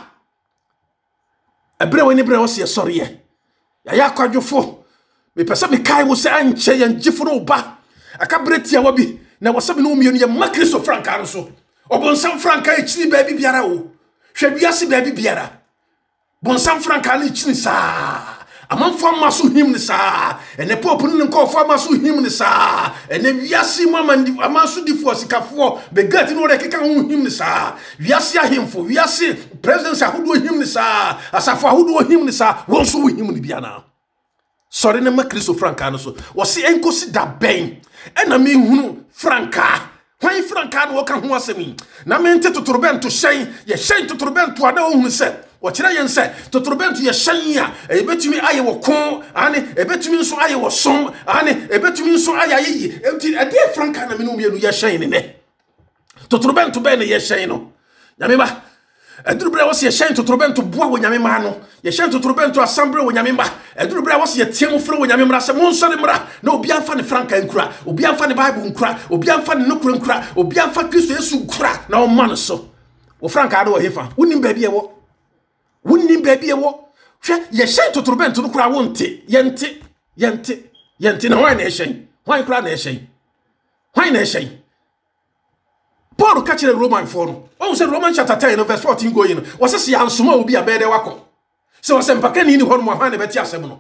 ebre woni bre wo se sori ye ya kwadwofo me pesa me kai wo se anche ye ngifo no ba aka bretia wa bi na wo se me no mienu ye ma Kristo franka no so obonsam franka e chiri ba bi biara wo hwebiase ba bi biara bonsam franka na chiri sa amanfo maso him ni sa ene popu ni nko fo maso him ni sa ene wiase mamandi amaso difo sikafo be gati no rekeka ho him ni sa wiase ahemfo wiase president ahodo him ni sa asafo ahodo him ni sa won so him ni biana sori na ma Kristo franka no so wo se enkosi da ben ena me hunu franka hwan franka no ka ho asemi na mente tuturbento shen ye shen tuturbento ada ohunu se wo kire yen se tuturbento ye shen a ebetumi aye wo kon ani ebetumi nso aye wo som ani ebetumi nso aye ayi enti ade franka na me no mienu ye shen ne tuturbento be ne ye shen no nyame ba edurubra wo se ye shen tuturbento boa wo nyame ma no ye shen tuturbento assembly wo nyame ba edurubra wo se ye tiemu fro wo nyame mra se mo nso ne mra na obi anfa ne franka nkura obi anfa ne bible nkura obi anfa ne nokura nkura obi anfa Kristo Yesu nkura na o man so wo franka ade wo hefa wonim ba bi e wo wonim ba bi e wo hwe ye shen tuturbento no kura wo nte yente na hwan na ye shen hwan kura na ye shen hwan na ye shen Paul catch the Roman for oh say Romans chapter 10 verse 14 going was say ansoma obi abede wako so was empaka ni hon mo hwan na beti asem no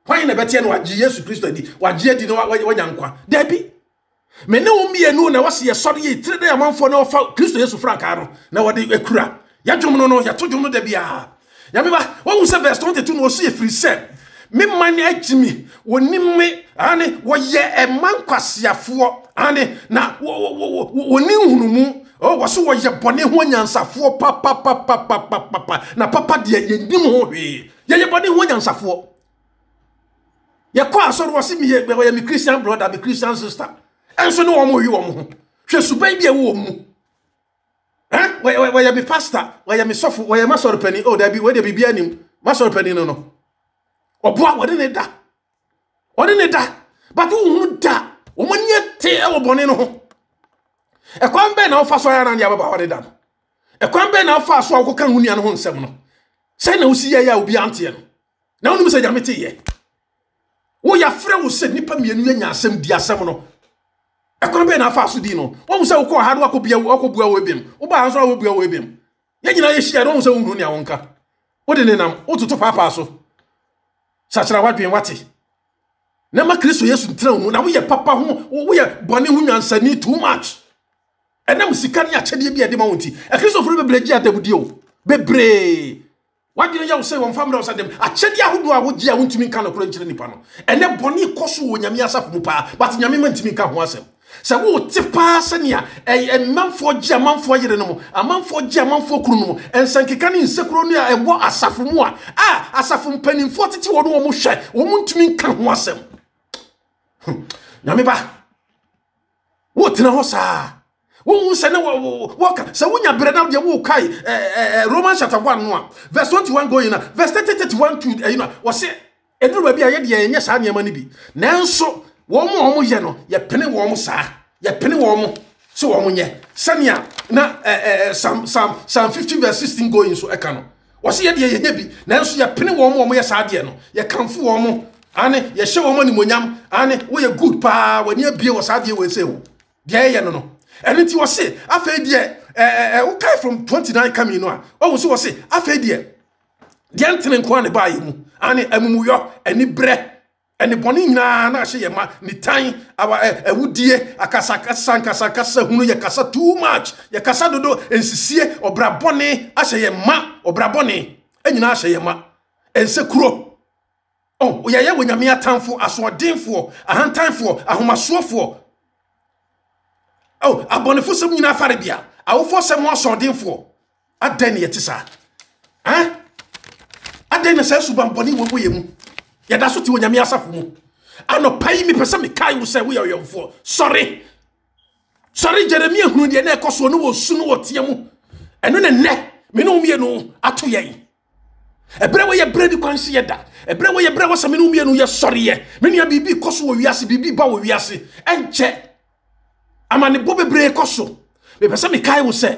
Why na betia no agye Yesu Kristo di wagye di no wanyankwa dabi me ne wo mienu na wase ye sori ye tire da amanfo na ofa Kristo Yesu franka no na wode ekura ya dwom no ya to dwom no da bia ya me ba wo se verse 22 no so ye free set me man agimi woni me ane wo ye emankwasiafo ane na woni hunumu oh waso wo ye bone ho nyansafo papa na papa de ye nim ho hwe ye bone ho nyansafo ye kwa so ro se mi ye mi Christian brother mi Christian sister enso no wo mo hwe wo mo hwe suban bia wo mu we ye mi pastor we ye mi sofo we ye masoro pani oh da bi we de bibia nim masoro pani no oboa wode ne da but wo da wo manye te e wo bone no ho e kwan be na wo fa so ya na dia baba wode da e kwan be na wo fa so wo kan hunia no ho nsem no sai na wo si ya obi ante no na wo nim se jamete ye wo ya frɛ wo se nipa mienu nya asem di asem no e kwan be na fa so di no wo se wo ko ha do akobia wo ebiem wo ba anso wo bua wo ebiem ye nyina ye hia no wo se wo hunu ne awonka wo de ne nam wo toto papa so sachira wadwen wate na ma Kristo Yesu ntran mu na wo ye papa ho wo ye bone ho nyansani too much enam sika ne akyede bia de ma wonti e Kristo furu bebreji adabudi o bebre wadwen ya wo se won family osadem akyede ahodo a wo gia wontumi nka no koro nkyere nipa no ene bone koso wo nyame asafo mu pa but nyame ma ntumi nka ho asem se wo tipa senia manfo gia manfo yere no mu amanfo gia manfo kuru no mu ensankeka ne nsekuro no a ebo asafo mu a asafo mpanimfo tete wo no wo hwe wo ntumi nka ho asem nyame ba wo tena ho saa wo se na wo ka se wo nya bre na de wo kai Romans chapter 1 no verse 21 going na verse 31 to you know wo se eduru ba bia ye de yenye saa niam ani bi nanso wo mo ye no ye pene wo mo saa ye pene wo mo so wo mo nye sania na Psalm 50 verse 16 going so eka no wo se ye de yenye bi nanso ye pene wo mo ye saa de no ye kanfo wo mo ane ye hye wo mo ni monyam ane wo ye good pa wani abie wo saa de we se wo de ye no eni ti wo se afa de wo kai from 29 coming no a wo so wo se afa de ntene nko ane ba ye mu ane amumuyo eni bre eni boni nyina na hye ye ma ni tan awa ewudie akasa hunu ye kasa too much ye kasa dodo ensisie obrabone ahye ye ma obrabone enyina ahye ye ma ensekuro oh ye wo nyame atamfo asodenfo ahantanfo ahomasoofo oh abonefo sem nyina afare bia awofo sem asodenfo adan ye tisa adan na sasuban boni wo yemu ye da so ti wo nyame asafo mu anopai mi pese me kai wo se wo yoyomfo sorry Jeremia hunu de na ekoso no wo su no wo tie mu eno ne me no mie no ato yen ebre wo ye bredi kwanse ye da ebre wo ye bre wo se me no mie no ye sorry ye me nua bibi koso wo wiase bibi ba wo wiase enche amane bo bebre koso me pese me kai wo se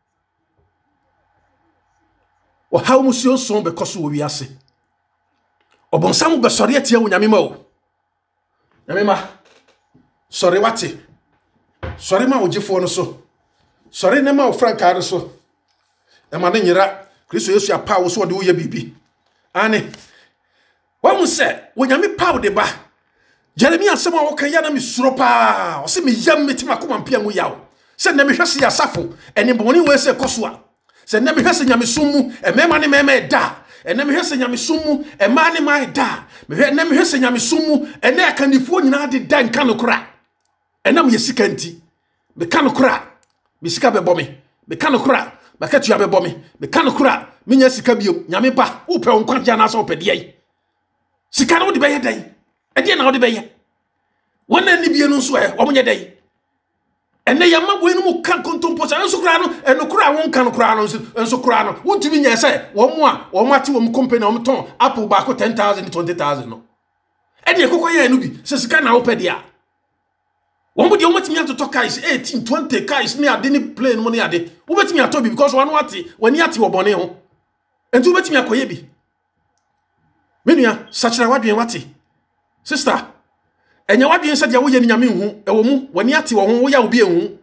o hawo musio so be koso wo wiase obonsam be sorry atia wo nyame ma o nyame ma sorry wate sorry ma wo gifo no so sorry ne ma wo franka no so e ma ne nyira Kristo Yesu ya pa wo so de wo ye bibi ane wa mu se wo nyame pa wo de ba Jeremia asema wo kan ya na mi suro pa o se me yam metima koma mpia ngo yawo se na me hwese ya safo ene boni we se koso a se na me hwese nyame sumu e mema ne mema da ene me hwese nyame sumu e ma ne ma da me hwese nyame sumu ene akanifo nyina de dan kan kora enam ye sika nti me kan kora me sika bebo me kan kora ba katu ya bebo me kan kora me nya sika biom nyame ba wo pe onkwaja na so pe de yi sika no de be ye dan e de na wo de be ye wona ni bie no so e wo nye dan ene ya mabo enu mu kan kontompo sa enso kura no eno kura won kan kura no enso kura no wontumi nya se wo mo ate wo company wo ton apple ba ko 10,000 20,000 no ene ekokoya enu bi se sika na wo pe dia wo mo de wo matimi atoto kais 18 20 kais me ade ni plane mo ni ade wo betimi ato bi because wanu ate wani ate wo bone ho enti wo betimi akoye bi menua sachira wadwen wate sister enya wadwen se dia wo ye nyame hu ewo mu wani ate wo ho wo ya obi ehu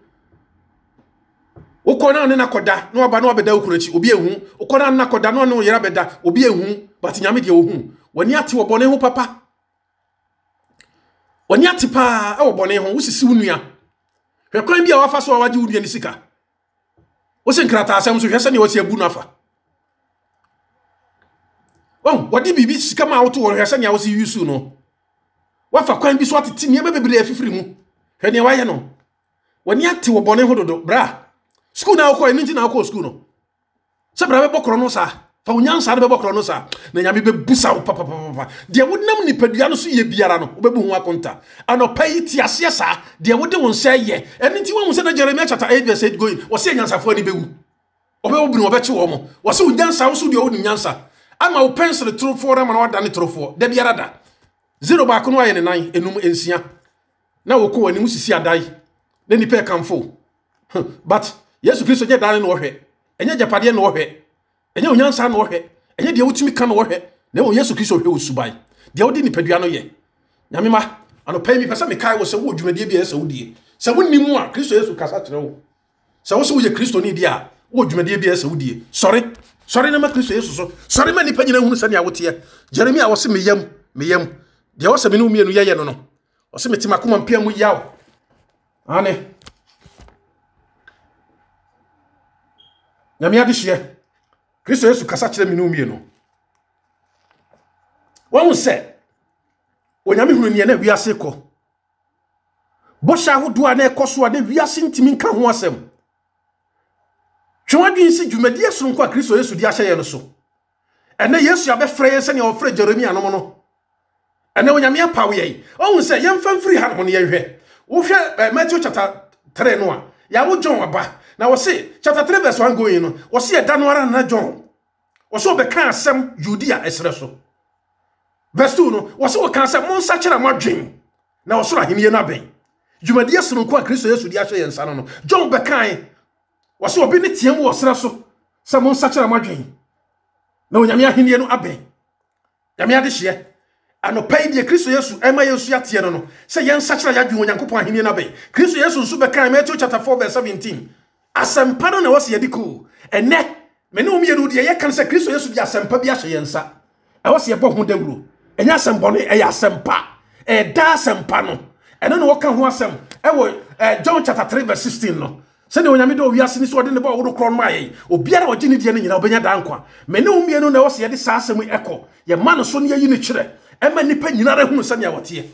wo kona ne nakoda no aba no abeda ukurachi obi ehu wo kona na nakoda no ne yera beda obi ehu but nyame dia wo hu wani ate wo bone ho papa Oni atipa e wo bone ho wo sisi wunua hwe kwan bia wafa so waje wunua ni sika wo se nkrata asem so hwe se ne wo se abu no afa wadi bibi sika ma woto wo hwe se ne wo se yusu no wafa kwan bi so atete ne bebere afifiri mu hwe ne waye no woni ate wo bone ho dodo bra school na wo ni na wo school no se bra be bokro no sa fa unyansa be bokro no sa na nyame be busa wo papa de wonam nipadua no so ye biara no wo be bu ho akonta anopai ti ase sa de wode won se ye eni ti won se na Jeremiah chapter 8 verse 8 going wo se nyansafo ani bewu obe wo binu obeche wo mo wo se unyansa wo so de wo nyansa ama wo pencil trofo ra ma na wada ne trofo de biara da zero ba ko no aye ne nan enum ensia na wo ko wani musisi adai na nipa kamfo but Yesu Kristo je dan no wo hwe enye japade no wo hwe enye onyansa no wo hwe enye de wotumi ka no wo hwe na wo Yesu Kristo hwe osubai de wodi nipadua no ye nyame ma anopai mi pesa me kai wo se wo dwumadie bia se wodie se wonimu a Kristo Yesu kasa kire wo se wo se wo ye Kristo ni dia wo dwumadie bia se wodie sorry na ma Kristo Yesu so sorry ma nipa nyina hunu sane a wote Jeremia wo se meyam de wo se me no mienu ye no wo se metima koma mpia mu yawo ane nyame adehye Kristo Yesu kasa kire me no mienu won se onyame hunu ne na wiase kɔ bosha hodo a na ekoso a na wiase ntimi nka ho asem twadwin si dwumadie so nko a Kristo Yesu di ahye ye no so ene Yesu abɛfrɛ ye sɛ ne ɔfrɛ Jeremia no no ene onyame apawe ye ɔhu sɛ yɛmfa mfiri ha no ne yɛhwɛ wo hwɛ Matthew chapter 3 no a ya wo John aba na wo se chapter 3 verse 1 going no wo se ɛda no ara na John wo so bɛka asɛm Judea ɛsrɛ so verse 2 no wo se wo ka asɛm monsa kyerɛ modwen na wo so ahemie no abɛn dwumadie so nko a Kristo Yesu di ahye ye nsa no John bɛkan wo se obi ne tiam wo srɛ so sɛ monsa kyerɛ modwen na onyame ahemie no abɛn nyame adehye anopai de Kristo Yesu ema Yesu atie no sɛ yɛn sakyera yadwen onyankopɔn ahemie no abɛn Kristo Yesu nso bɛkan Matthew chapter 4 verse 17 asɛmpa no na wo se yɛde ko ɛnɛ me ne omie no de yɛka sɛ Kristo Yesu di asɛmpa bi ahye yɛn nsa ɛwo se yɛbɔ ho dawuro ɛnya asɛmpa no ɛyɛ asɛmpa ɛda asɛmpa no ɛno ne wɔka ho asɛm ɛwɔ John chapter 3 verse 16 no sɛne onyame de owiase ni so ɔde ne ba ɔworo kron ma yɛ obiara ɔgye ne die ne nyina obenya da nkwa me ne omie no na wo se yɛde saa asɛm ɛkɔ yɛ ma no so ne yɛyi ne kyerɛ ɛma nipa nyina re hunu sɛ ne awote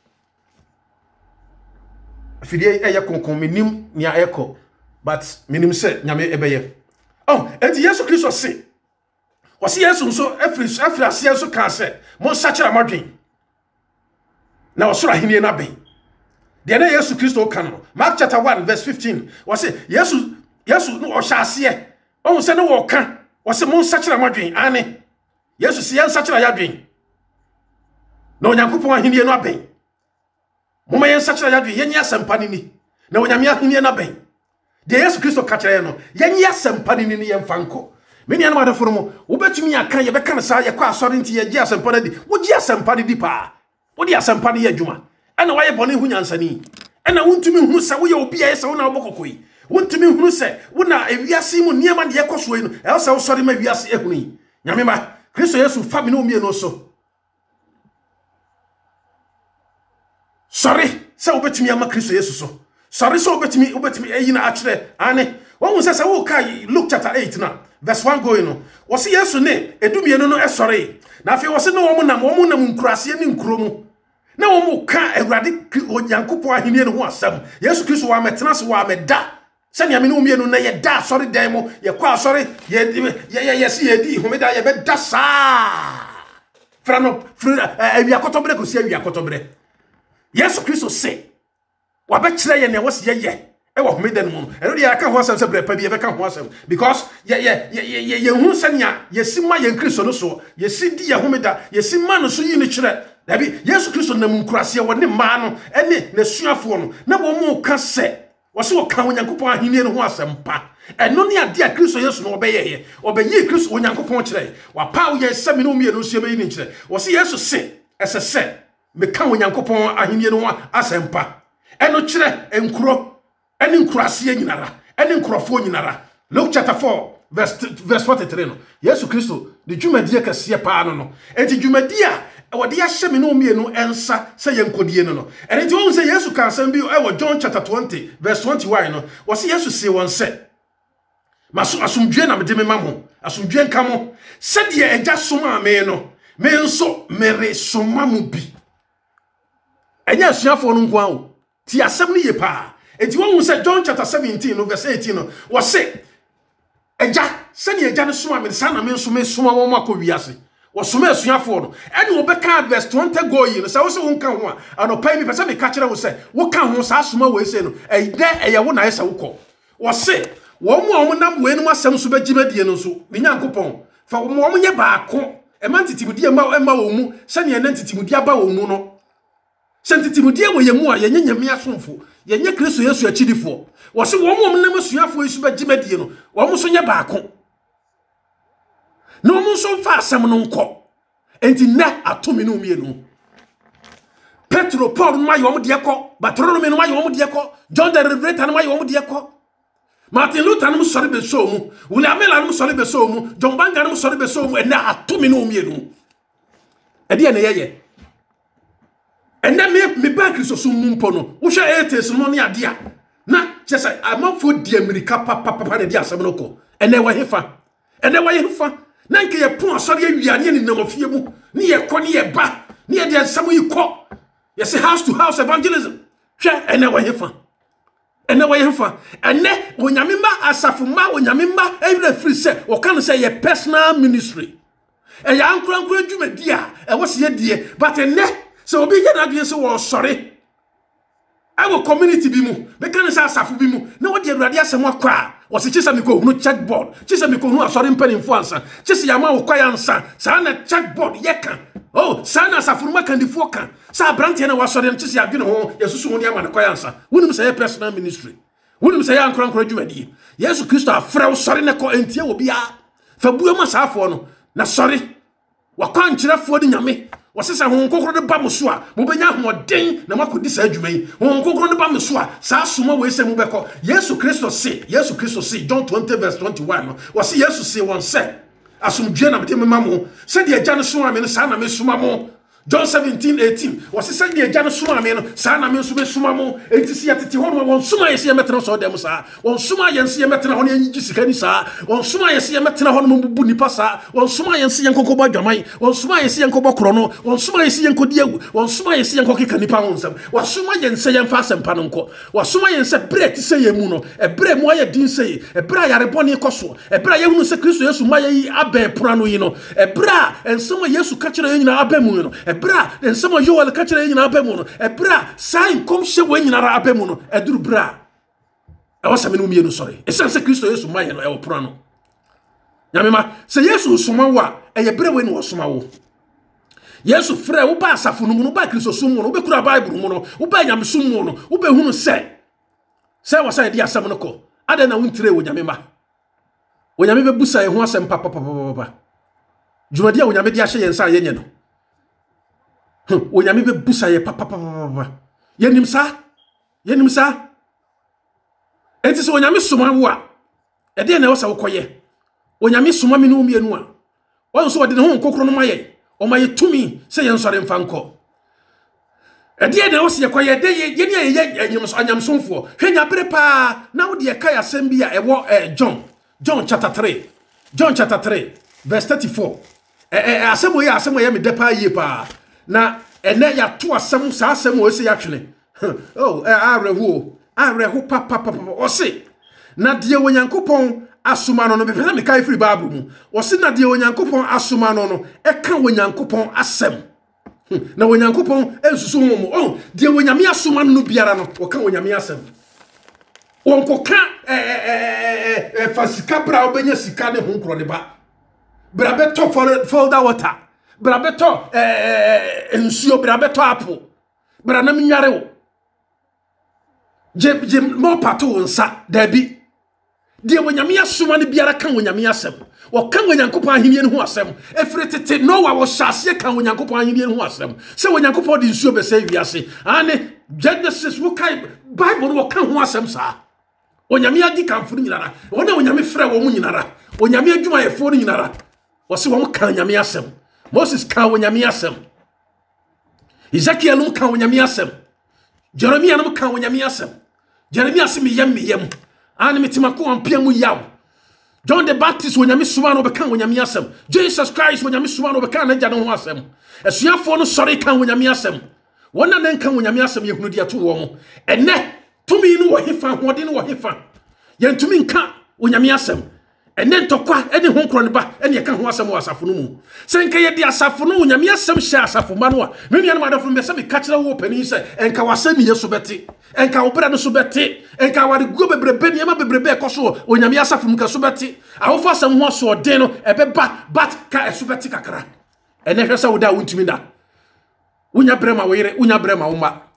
afidie ɛyɛ konkon menim nia ɛkɔ but menim sɛ nyame ɛbɛyɛ enti Yesu Kristo se wo se Yesu nso afiri ase nso ka sɛ mo sakyera modwen na osoro ahemie na ben de na Yesu Kristo ka no Mark chapter 1 verse 15 wo se Yesu no o hya ase o se ne wo ka wo se mo sakyera modwen ane Yesu se yan sakyera yadwen na onyankopɔn ahemie no aben mo ma yan sakyera yadwen yenyi asempa ni na onyame ahemie na ben de Yesu Kristo ka kyerɛ no yenyi asempa ni yɛmfa nkɔ meni anama da forumo wo betumi aka ye bɛka sa ye kɔ asɔre nti ye gi asempa na di wo gi asempa di pa wo di asempa ne ye adwuma ɛna waye bɔne hu nyansani ɛna wontumi hu sɛ wo ye obi a ye sɛ wo na obokokoi wontumi hu sɛ wo na ewiase mu niema de ye kɔso yi no ɛwɔ sɛ wo sɔre ma wiase ehuni nyame ma Kristo Yesu fa me no omie no so sɔre sɛ wo betumi ama Kristo Yesu so sɔre sɛ wo betumi ayi na akyerɛ ane wo hu sɛ wo ka Luke chapter 8 na verse 1 going no wo se Yesu ne edumie no ɛsɔre na afei wo se no wo nam nkurase ne nkromu na wo mu ka Awurade onyankopɔn ahemie no ho asɛm Yesu Kristo wa metena se wa meda sɛ ne ame no omie no na ye da asɔre dan mu ye kɔ asɔre ye se ye di homeda ye beda saa fra awiakɔtɔbrɛ ko si awiakɔtɔbrɛ Yesu Kristo se wa be kyerɛ ye ne wo se ye ewa homeda no mu eno de aka ho asɛm sɛ brɛ pa bi ye bɛka ho asɛm because ye hu sɛnya ye si ma ye Kristo no so ye si di ye homeda ye si ma no so yi ne kyerɛ dabi Yesu Kristo nam nkurase wɔ ne ma no ɛne ne suafo no na wo mu ka sɛ wo se wo ka onyankopɔn ahenie no ho asɛmpa ɛno ne ade a Kristo Yesu no ɔbɛyɛ ɔbɛyi Kristo onyankopɔn kyerɛ wa pa wo ye sɛ me no mie no so bɛyi ne kyerɛ wo se Yesu se ɛsɛ sɛ me ka onyankopɔn ahenie no ho asɛmpa ɛno kyerɛ enkuro ɛne nkurase nyinara ɛne nkurofo nyinara Luke chapter 4 verse 43 no Yesu Kristo de dwumadie kɛse pa no enti dwumadie a wo de ahye me no mienu ensa se yenkodie no ene nti won say Yesu kan san bi John chapter 20 verse 21 no wo say Yesu say won say maso asomdwe na me de me mamo asomdwe nka mo se de eja soma me no me nso mere soma mu bi enya asuafo no nko awo ti asem no ye pa enti won say John chapter 17 no verse 18 no wo say eja se de eja no soma me sa na me nso me soma wo makọ wiase wasoma asuafo no ene wo beka verse 20 go yi no say wo se won kan ho a anopai mi pese me ka kire wo say wo kan ho sa asoma we say no eye wo na yesa wo kọ wo say wo mu nam we no asem so bagimadie no so me nyankopon fa wo mu nye baako e man titimudie ma wo mu se ne na titimudie aba wo mu no se titimudie wo ye mu a ye nyame asomfo ye nye Kristo Yesu achidifo wo se wo mu nam asuafo yesu bagimadie no wo mu so nye baako no mo so fa asem no nko enti na atomi no mienu Petro Paul no ayo mo de ko Bartholomew no ayo mo de ko John the Revelator no ayo mo de ko Martin Luther no sori be so mu William Miller no sori be so mu John Banga no sori be so mu na atomi no mienu e de na yeye enda me ba Kristo so mu mpo no wo hwe etes no ne ade a na chese amafo di America papa ne di asem no ko ene wa hefa na nke ye pon asori awiane ni namafie mu ni ye ko ni ye ba ni ye de asam yi ko ye say house to house evangelism hwe ene wa hefa ene onyame ma asafo ma onyame ma every free say o kan say ye personal ministry e ya ankurankura dwumadi a e wo se ye die but ene so obi ye na dwe so wo sori awo community bi mu be kan say asafo bi mu na wo de awurade asem akwa wo se chisa mi ko hunu checkboard chisa mi ko hunu asori mpanimfo ansa chisa ya ma wo kwa ansa sa na checkboard ye kan oh sa na asafo ma kan difo kan sa brante na wo asori no chisa ya dwene ho yesusu ho ne ama na kwa ansa wonum say personal ministry wonum say ankorankora dwumadi Yesu Kristo afra wo sori ne ko entie obi a fa buo ma saafo no na sori wa kan kirefo de nyame wasesa hon kokoro de ba muso a mo benya hoden na makodi sa adwuma yi hon kokoro de ba muso a sa soma we se mo beko Yesu Kristo se John 20 verse 21 no wase Yesu se won se asomdwe na mede memo se de agya no so ame no sa na me soma mo John 17:18 wase se de agya no so ame no sa na me so be soma mo entisi yatete ho no won soma yesi metena so dem sa won soma yensi ye metena ho ne yiji sikani sa won soma yesi ye metena ho no mbubu nipa sa won soma yensi ye nkokọ ba dwaman won soma yesi ye nkokọ kro no won soma yesi ye nkodi awu won soma yesi ye nkokeka nipa ho nsam won soma yensi ye mfa sempa no nko won soma yensi bre ti se ye mu no e bre mu aye din se e bre yare boni koso e bre ye hunu se Kristo Yesu maye yi abe pura no yi no e bre ensoma Yesu ka kire nyina abemu no ebra ensemo Joel ka kire nyina abemu no ebra sign kom hye we nyina ra abemu no eduru bra e wasame no mienu sori esense Kristo Yesu maye no e wo pro no nyamema se Yesu soma wa e ye bre we no soma wo Yesu frɛ wo ba asafo no mu no ba Kristo sum mu no be kura Bible mu no wo ba nyame sum mu no wo be hunu se wasa di asam no ko ade na wontire wo nyamema wo nyame be busa ye ho asem papa jumadi a wo nyame di ahye ye nsa ye nye no onyame be busa ye papa yenim sa enti se onyame soma wo a e de na wo sa wo koye onyame soma mi no mienu a won so de ne ho kokoro no maye o maye tumi se ye nsore mfa nko e de na wo se ye koye de ye ni ye anyamsomfo hwenya bere pa na wo de kai asem bi a e wo John chapter 3 verse 34 asemo ye me de pa ye pa na ene ya to asem sa asem o se ya twene oh arehu papa o se na de onyankopon asoma no be pese me kai free Bible mu o se na de onyankopon asoma no e ka onyankopon asem na onyankopon ensusu mu oh de onyame asoma no biara no o ka onyame asem wonko ka fasika bra obenya sika ne ho nkro ne ba bra beto folder water bra beto ensuo bra beto apo bra na mnyare wo je mo pato nsa dabi die wonyame asoma ne biara kan wonyame asem wo kan wonyankopon ahenie ne ho asem efretete no wa wo hyase kan wonyankopon ahenie ne ho asem se wonyankopon de nsuo be se wiase ane Genesis wo kai Bible wo kan ho asem sa onyame adi kan furu nyinara wona onyame frɛ wo mu nyinara onyame adwuma ye fo nyinara wo se wo kan nyame asem Moses kan wonyame asem Ezekiel no kan onyame asem. Jeremiah no kan onyame asem. Jeremiah se me yam. Ani metimako ampia mu yaw. John the Baptist onyame soma no bekan onyame asem. Jesus Christ onyame soma no bekan na gya no ho asem. Esuafo no sori kan onyame asem. Wona nan kan onyame asem yehunu de ato wo mo. Ene tumi no wo hefa hode no wo hefa. Yentumi nka onyame asem. Ene ntokwa ene ho nkro ne ba ene ka ho asem wo asafo no mu. Senka ye de asafo no onyame asem hye asafo ma no a. Me nua no madafo me se me ka kire wo pani se enka wasem yesu beti. Enka obra no so beti. Enka wade go bebrebe niam bebrebe ekoso onyame asafo mu ka so beti. Awofo asem ho so den no ebe ba bat ka eso beti kakra. Ene hwesa wo da wontumi da. Unya brema wo yire unya brema wo ma.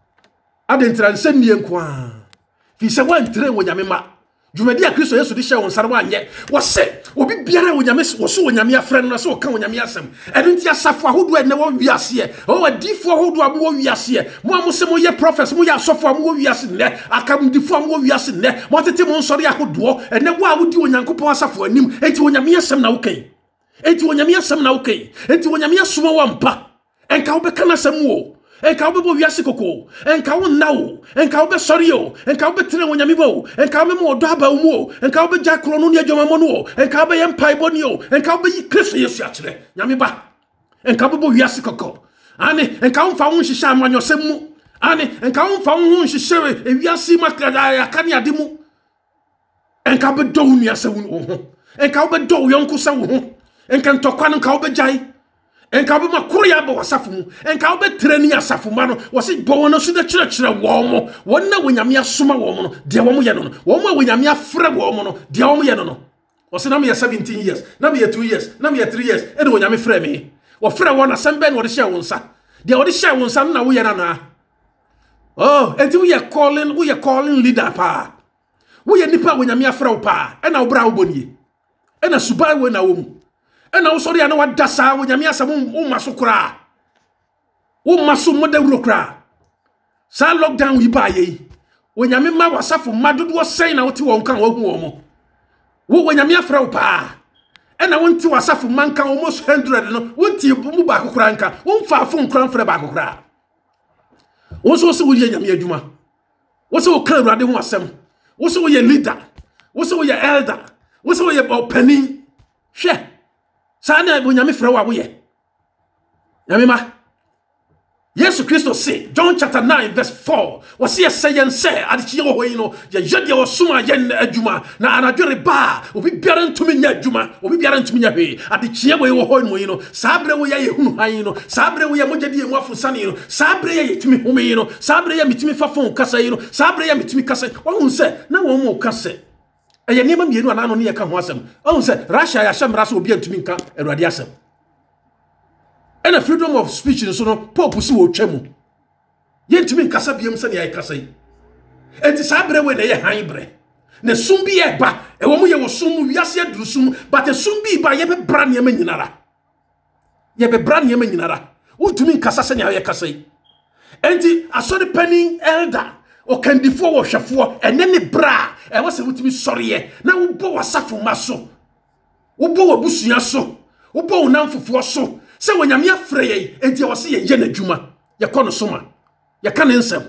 Adentra nsem nie nko a. Fi se wantre wonyame ma. Jumadi a Kristo Yesu di hye won sare wanye. Wo se obi biara wonyame wo so wonyame afre no so ka wonyame asem. Eno nti asafo ahodo ene wo wiase. O adifo ahodo abo wo wiase. Mo amose mo ye prophets mo ye asofo amo wo wiase ne. Akamdifo amo wo wiase ne. Mo tete mo nsori ahodo ene wo a wodi onyankopon asafo anim. Enti wonyame asem na wo kan. Enti wonyame asem na wo kan. Enti wonyame asoma wo mpa. Enka wo beka na asem wo. Enka wo bebo wiase koko. Enka wo nawo. Enka wo be sori o. Enka wo be tire wonyame bo. Enka wo mo odo aba wo mo. Enka wo be ja kro no ne adwama mo no. Enka wo be yem paibo ni o. Enka wo be yi Kristo Yesu a kire. Nyame ba. Enka wo bebo wiase koko. Ani enka wo fa wo nhihye amanyosem mu. Ani enka wo fa wo nhihye ewiase makada yakane ade mu. Enka wo be do unu ase wo ho. Enka wo be do yonko sa wo ho. Enka ntokwa no enka wo be jai. Enka be makoro ya ba wasafo mu enka be treni asafo ma no wose bo no so de kire wo mo wonna wonyame asoma wo mo no de wo mo ye no wo mo wonyame afre wo mo no de wo mo ye no wose na me 17 years na me 2 years na me 3 years e de wonyame frɛ me wo frɛ wo na sembe no de hye wo nsa de wo de hye wo nsa na wo ye na oh enti we calling leader pa wo ye nipa wonyame afre wo pa e na wo bra wo bonie e na subai we na wo mu ena wo sori ana wadasa wonyame asam wo maso kra wo maso modawro kra sa lockdown wi ba ye wonyame ma wasafo madodo sen na wote won kan wo hu wo mo wo wonyame afra wo pa ena wonti wasafo man kan almost 100 no wonti mu ba kokra nka won fa afo nkran fra ba kokra wo so wo ye nyame adwuma wo so wo kan urade ho asem wo so wo ye leader wo so wo ye elder wo so wo ye opani hwe Sana wonyame frɛ wa wo ye. Nyame ma. Yesu Kristo say John chapter 9 verse 4. Wasi yesayen say adichie wo yi no ye yede wo soma yen adwuma na anadwere ba obi biara ntumi nya adwuma obi biara ntumi nya hwe adichie wo yi wo ho no yi no sabre wo ye hunu han no sabre wo ye mogede mu afusane no sabre ye yetumi home yi no sabre ye mitumi fafon kasa yi no sabre ye mitumi kasa wo hu se na wo mo kasa eye niam mienu anano ne ye ka ho asem hu se Russia ya hyemra so obi antumi nka Awurade asem ena freedom of speech so no pope si wo twam ye ntumi nkasa biem se ne ye kasa yi enti sabre we na ye han bre na sumbi ye ba e wo mu ye wo sum wiase aduru sum but sumbi ba ye be bra ne ma nyinara ye be bra ne ma nyinara wo ntumi nkasa se ne ye kasa yi enti asori penning elder o kandifo wo hwefo ene ne bra e wo se wutumi soriye na wo bo wasafo maso wo bo wabusua so wo bo wonamfofo so se wonyame afre ye enti wo se ye n'adwuma ye kono soma ye ka ne nsem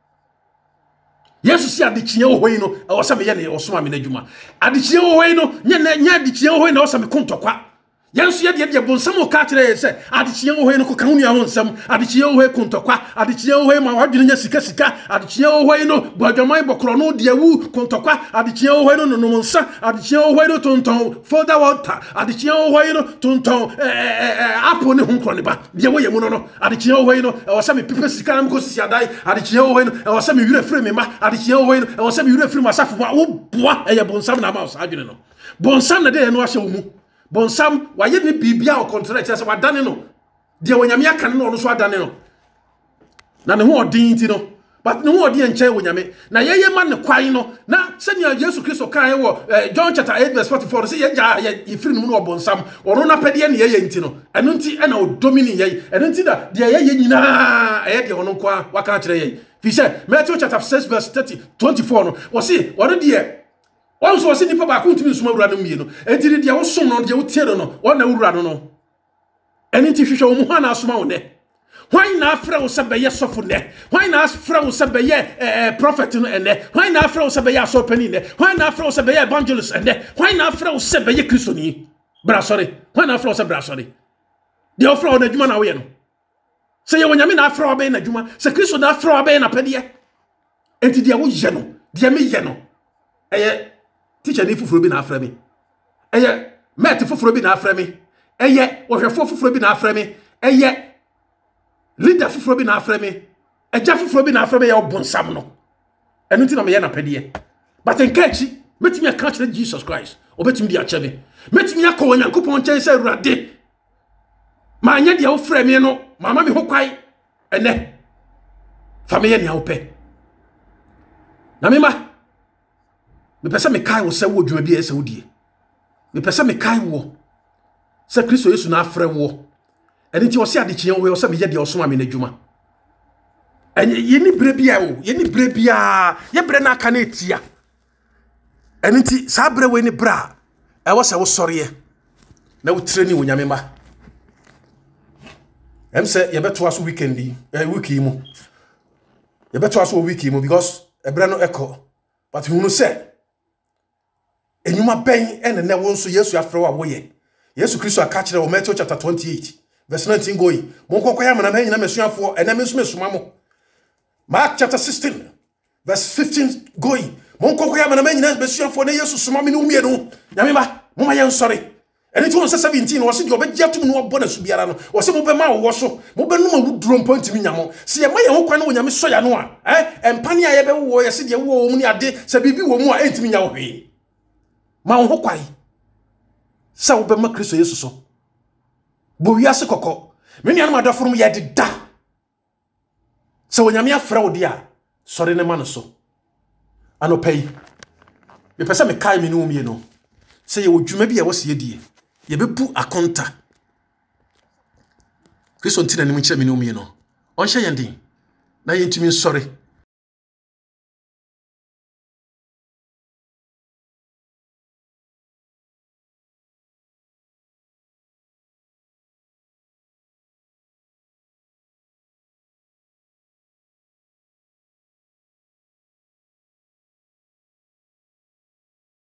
Yesu si adichie wo hoyi no e wo se me ye ne wo soma me n'adwuma adichie wo hoyi no nya adichie wo hoyi na wo se me kontokwa Yansu ye de bonsam o ka kire se adichie wo hoyi no ko kan unu ya nsem adichie wo hoyi kontokwa adichie wo hoyi ma wadwene nya sika adichie wo hoyi no bwadwaman bokro no de awu kontokwa adichie wo hoyi no no nsa adichie wo hoyi no tonton folder water adichie wo hoyi no tonton apo ne hunkro ne ba de wo ye mu no adichie wo hoyi no e wo se me pipe sika na mko sisi adai adichie wo hoyi no e wo se me wire free me ma adichie wo hoyi no e wo se me wire free masafo ma wo boa e ye bonsam na ma o sa adwene no bonsam na de no ahye wo mu Bonsam wa ye ni bibia o contract se wa dane no de wonyame aka ne no so adane no na ne ho odin ti no but ne ho odin enche wonyame na ye ma ne kwan no na se ne Yesu Kristo kan wo John chapter 8 verse 44 se ye ja ye free no bonsam ono na pede ne ye nti no eno nti e na o domini ye eno nti da de ye nyina e de ono kwa wa kan kire ye fi se Matthew chapter 6 verse 24 no wo se wo de One so si nipa ba ko ntimi nsuma wura no mie no entiri de wo som no de wo tie no wona wura no eni ti hwehwe wo mu ha na asoma wo ne Why na afra wo se beye sofo ne? Why na afra wo se beye prophet no ene? Why na afra wo se beye asopani ne? Why na afra wo se beye evangelist ene? Why na afra wo se beye Christoni? Bra sorry. Why na afra wo se bra sorry? De afra wo na djuma na wo ye no. Se ye wonyame na afra wo be na djuma, se Christo na afra wo be na pede. Enti de wo ye no, de me ye no. Eye teacher ni fufuro bi na afra mi. Eye met fufuro bi na afra mi. Eye wohwefo fufuro bi na afra mi. Eye leader fufuro bi na afra mi. Eja fufuro bi na afra mi ye obonsam no. Enu ti na me ye na pede. But enkachi metimi aka kire Jesus Christ. Obetimi di ache me. Metimi akọ Onyankopon nchen se Awurade. Ma anya de wo fra mi no, mama mi ho kwai ene. Fa me ye ne awpe. Na me ma me pese me kai wo se wo dwuma bi ese wo die. Me pese me kai wo se Kristo Yesu na afre wo. Eni ti wo se ade kyen wo se me ye de osoma me na dwuma. Enye ye ni bre bia wo, ye ni bre bia, ye bre na aka na etia. Eni ti sa bre we ni bra. E wo se wo sore ye. Na wo training wo nyame ma. Em se ye beto aso weekendi, weeki mu. Ye beto aso weeki mu because ebre no eko. But hunu se enyuma ben ene ne wo nso Yesu afre wa wo ye. Yesu Kristo aka kire wo Matthew chapter 28 verse 19 going. Mo nkokọ ya mana nyina mesuafo ene mesuma mo. Mark chapter 16 verse 15 going. Mo nkokọ ya mana nyina mesuafo ne Yesu suma me no umie no. Nyame ba, mo ma ye nsori. Eni ti won se 17 wo se de obegye atum no obo na su biara no. Wo se mo be ma wo so, mo be no ma wudro point mi nyamo. Se ye ma ye ho kwan no nyame soya no a, empani a ye be wo ye se de wo mu ni ade, se bibi wo mu a entimi nya wo hwe. Ma wo ho kwai. Sa wo be ma Kristo Yesu so. Bo wiase kokko. Me nua no adafo mu ye de da. Se wo nyame afra wo de a, sori ne ma no so. Anopai. Me pese me kai me no umie no. Se ye wo dwuma bi a wo se ye die. Ye bepu akonta. Kristo ntina ni mu kire me no umie no. On hye yendin. Na yentumi sorry.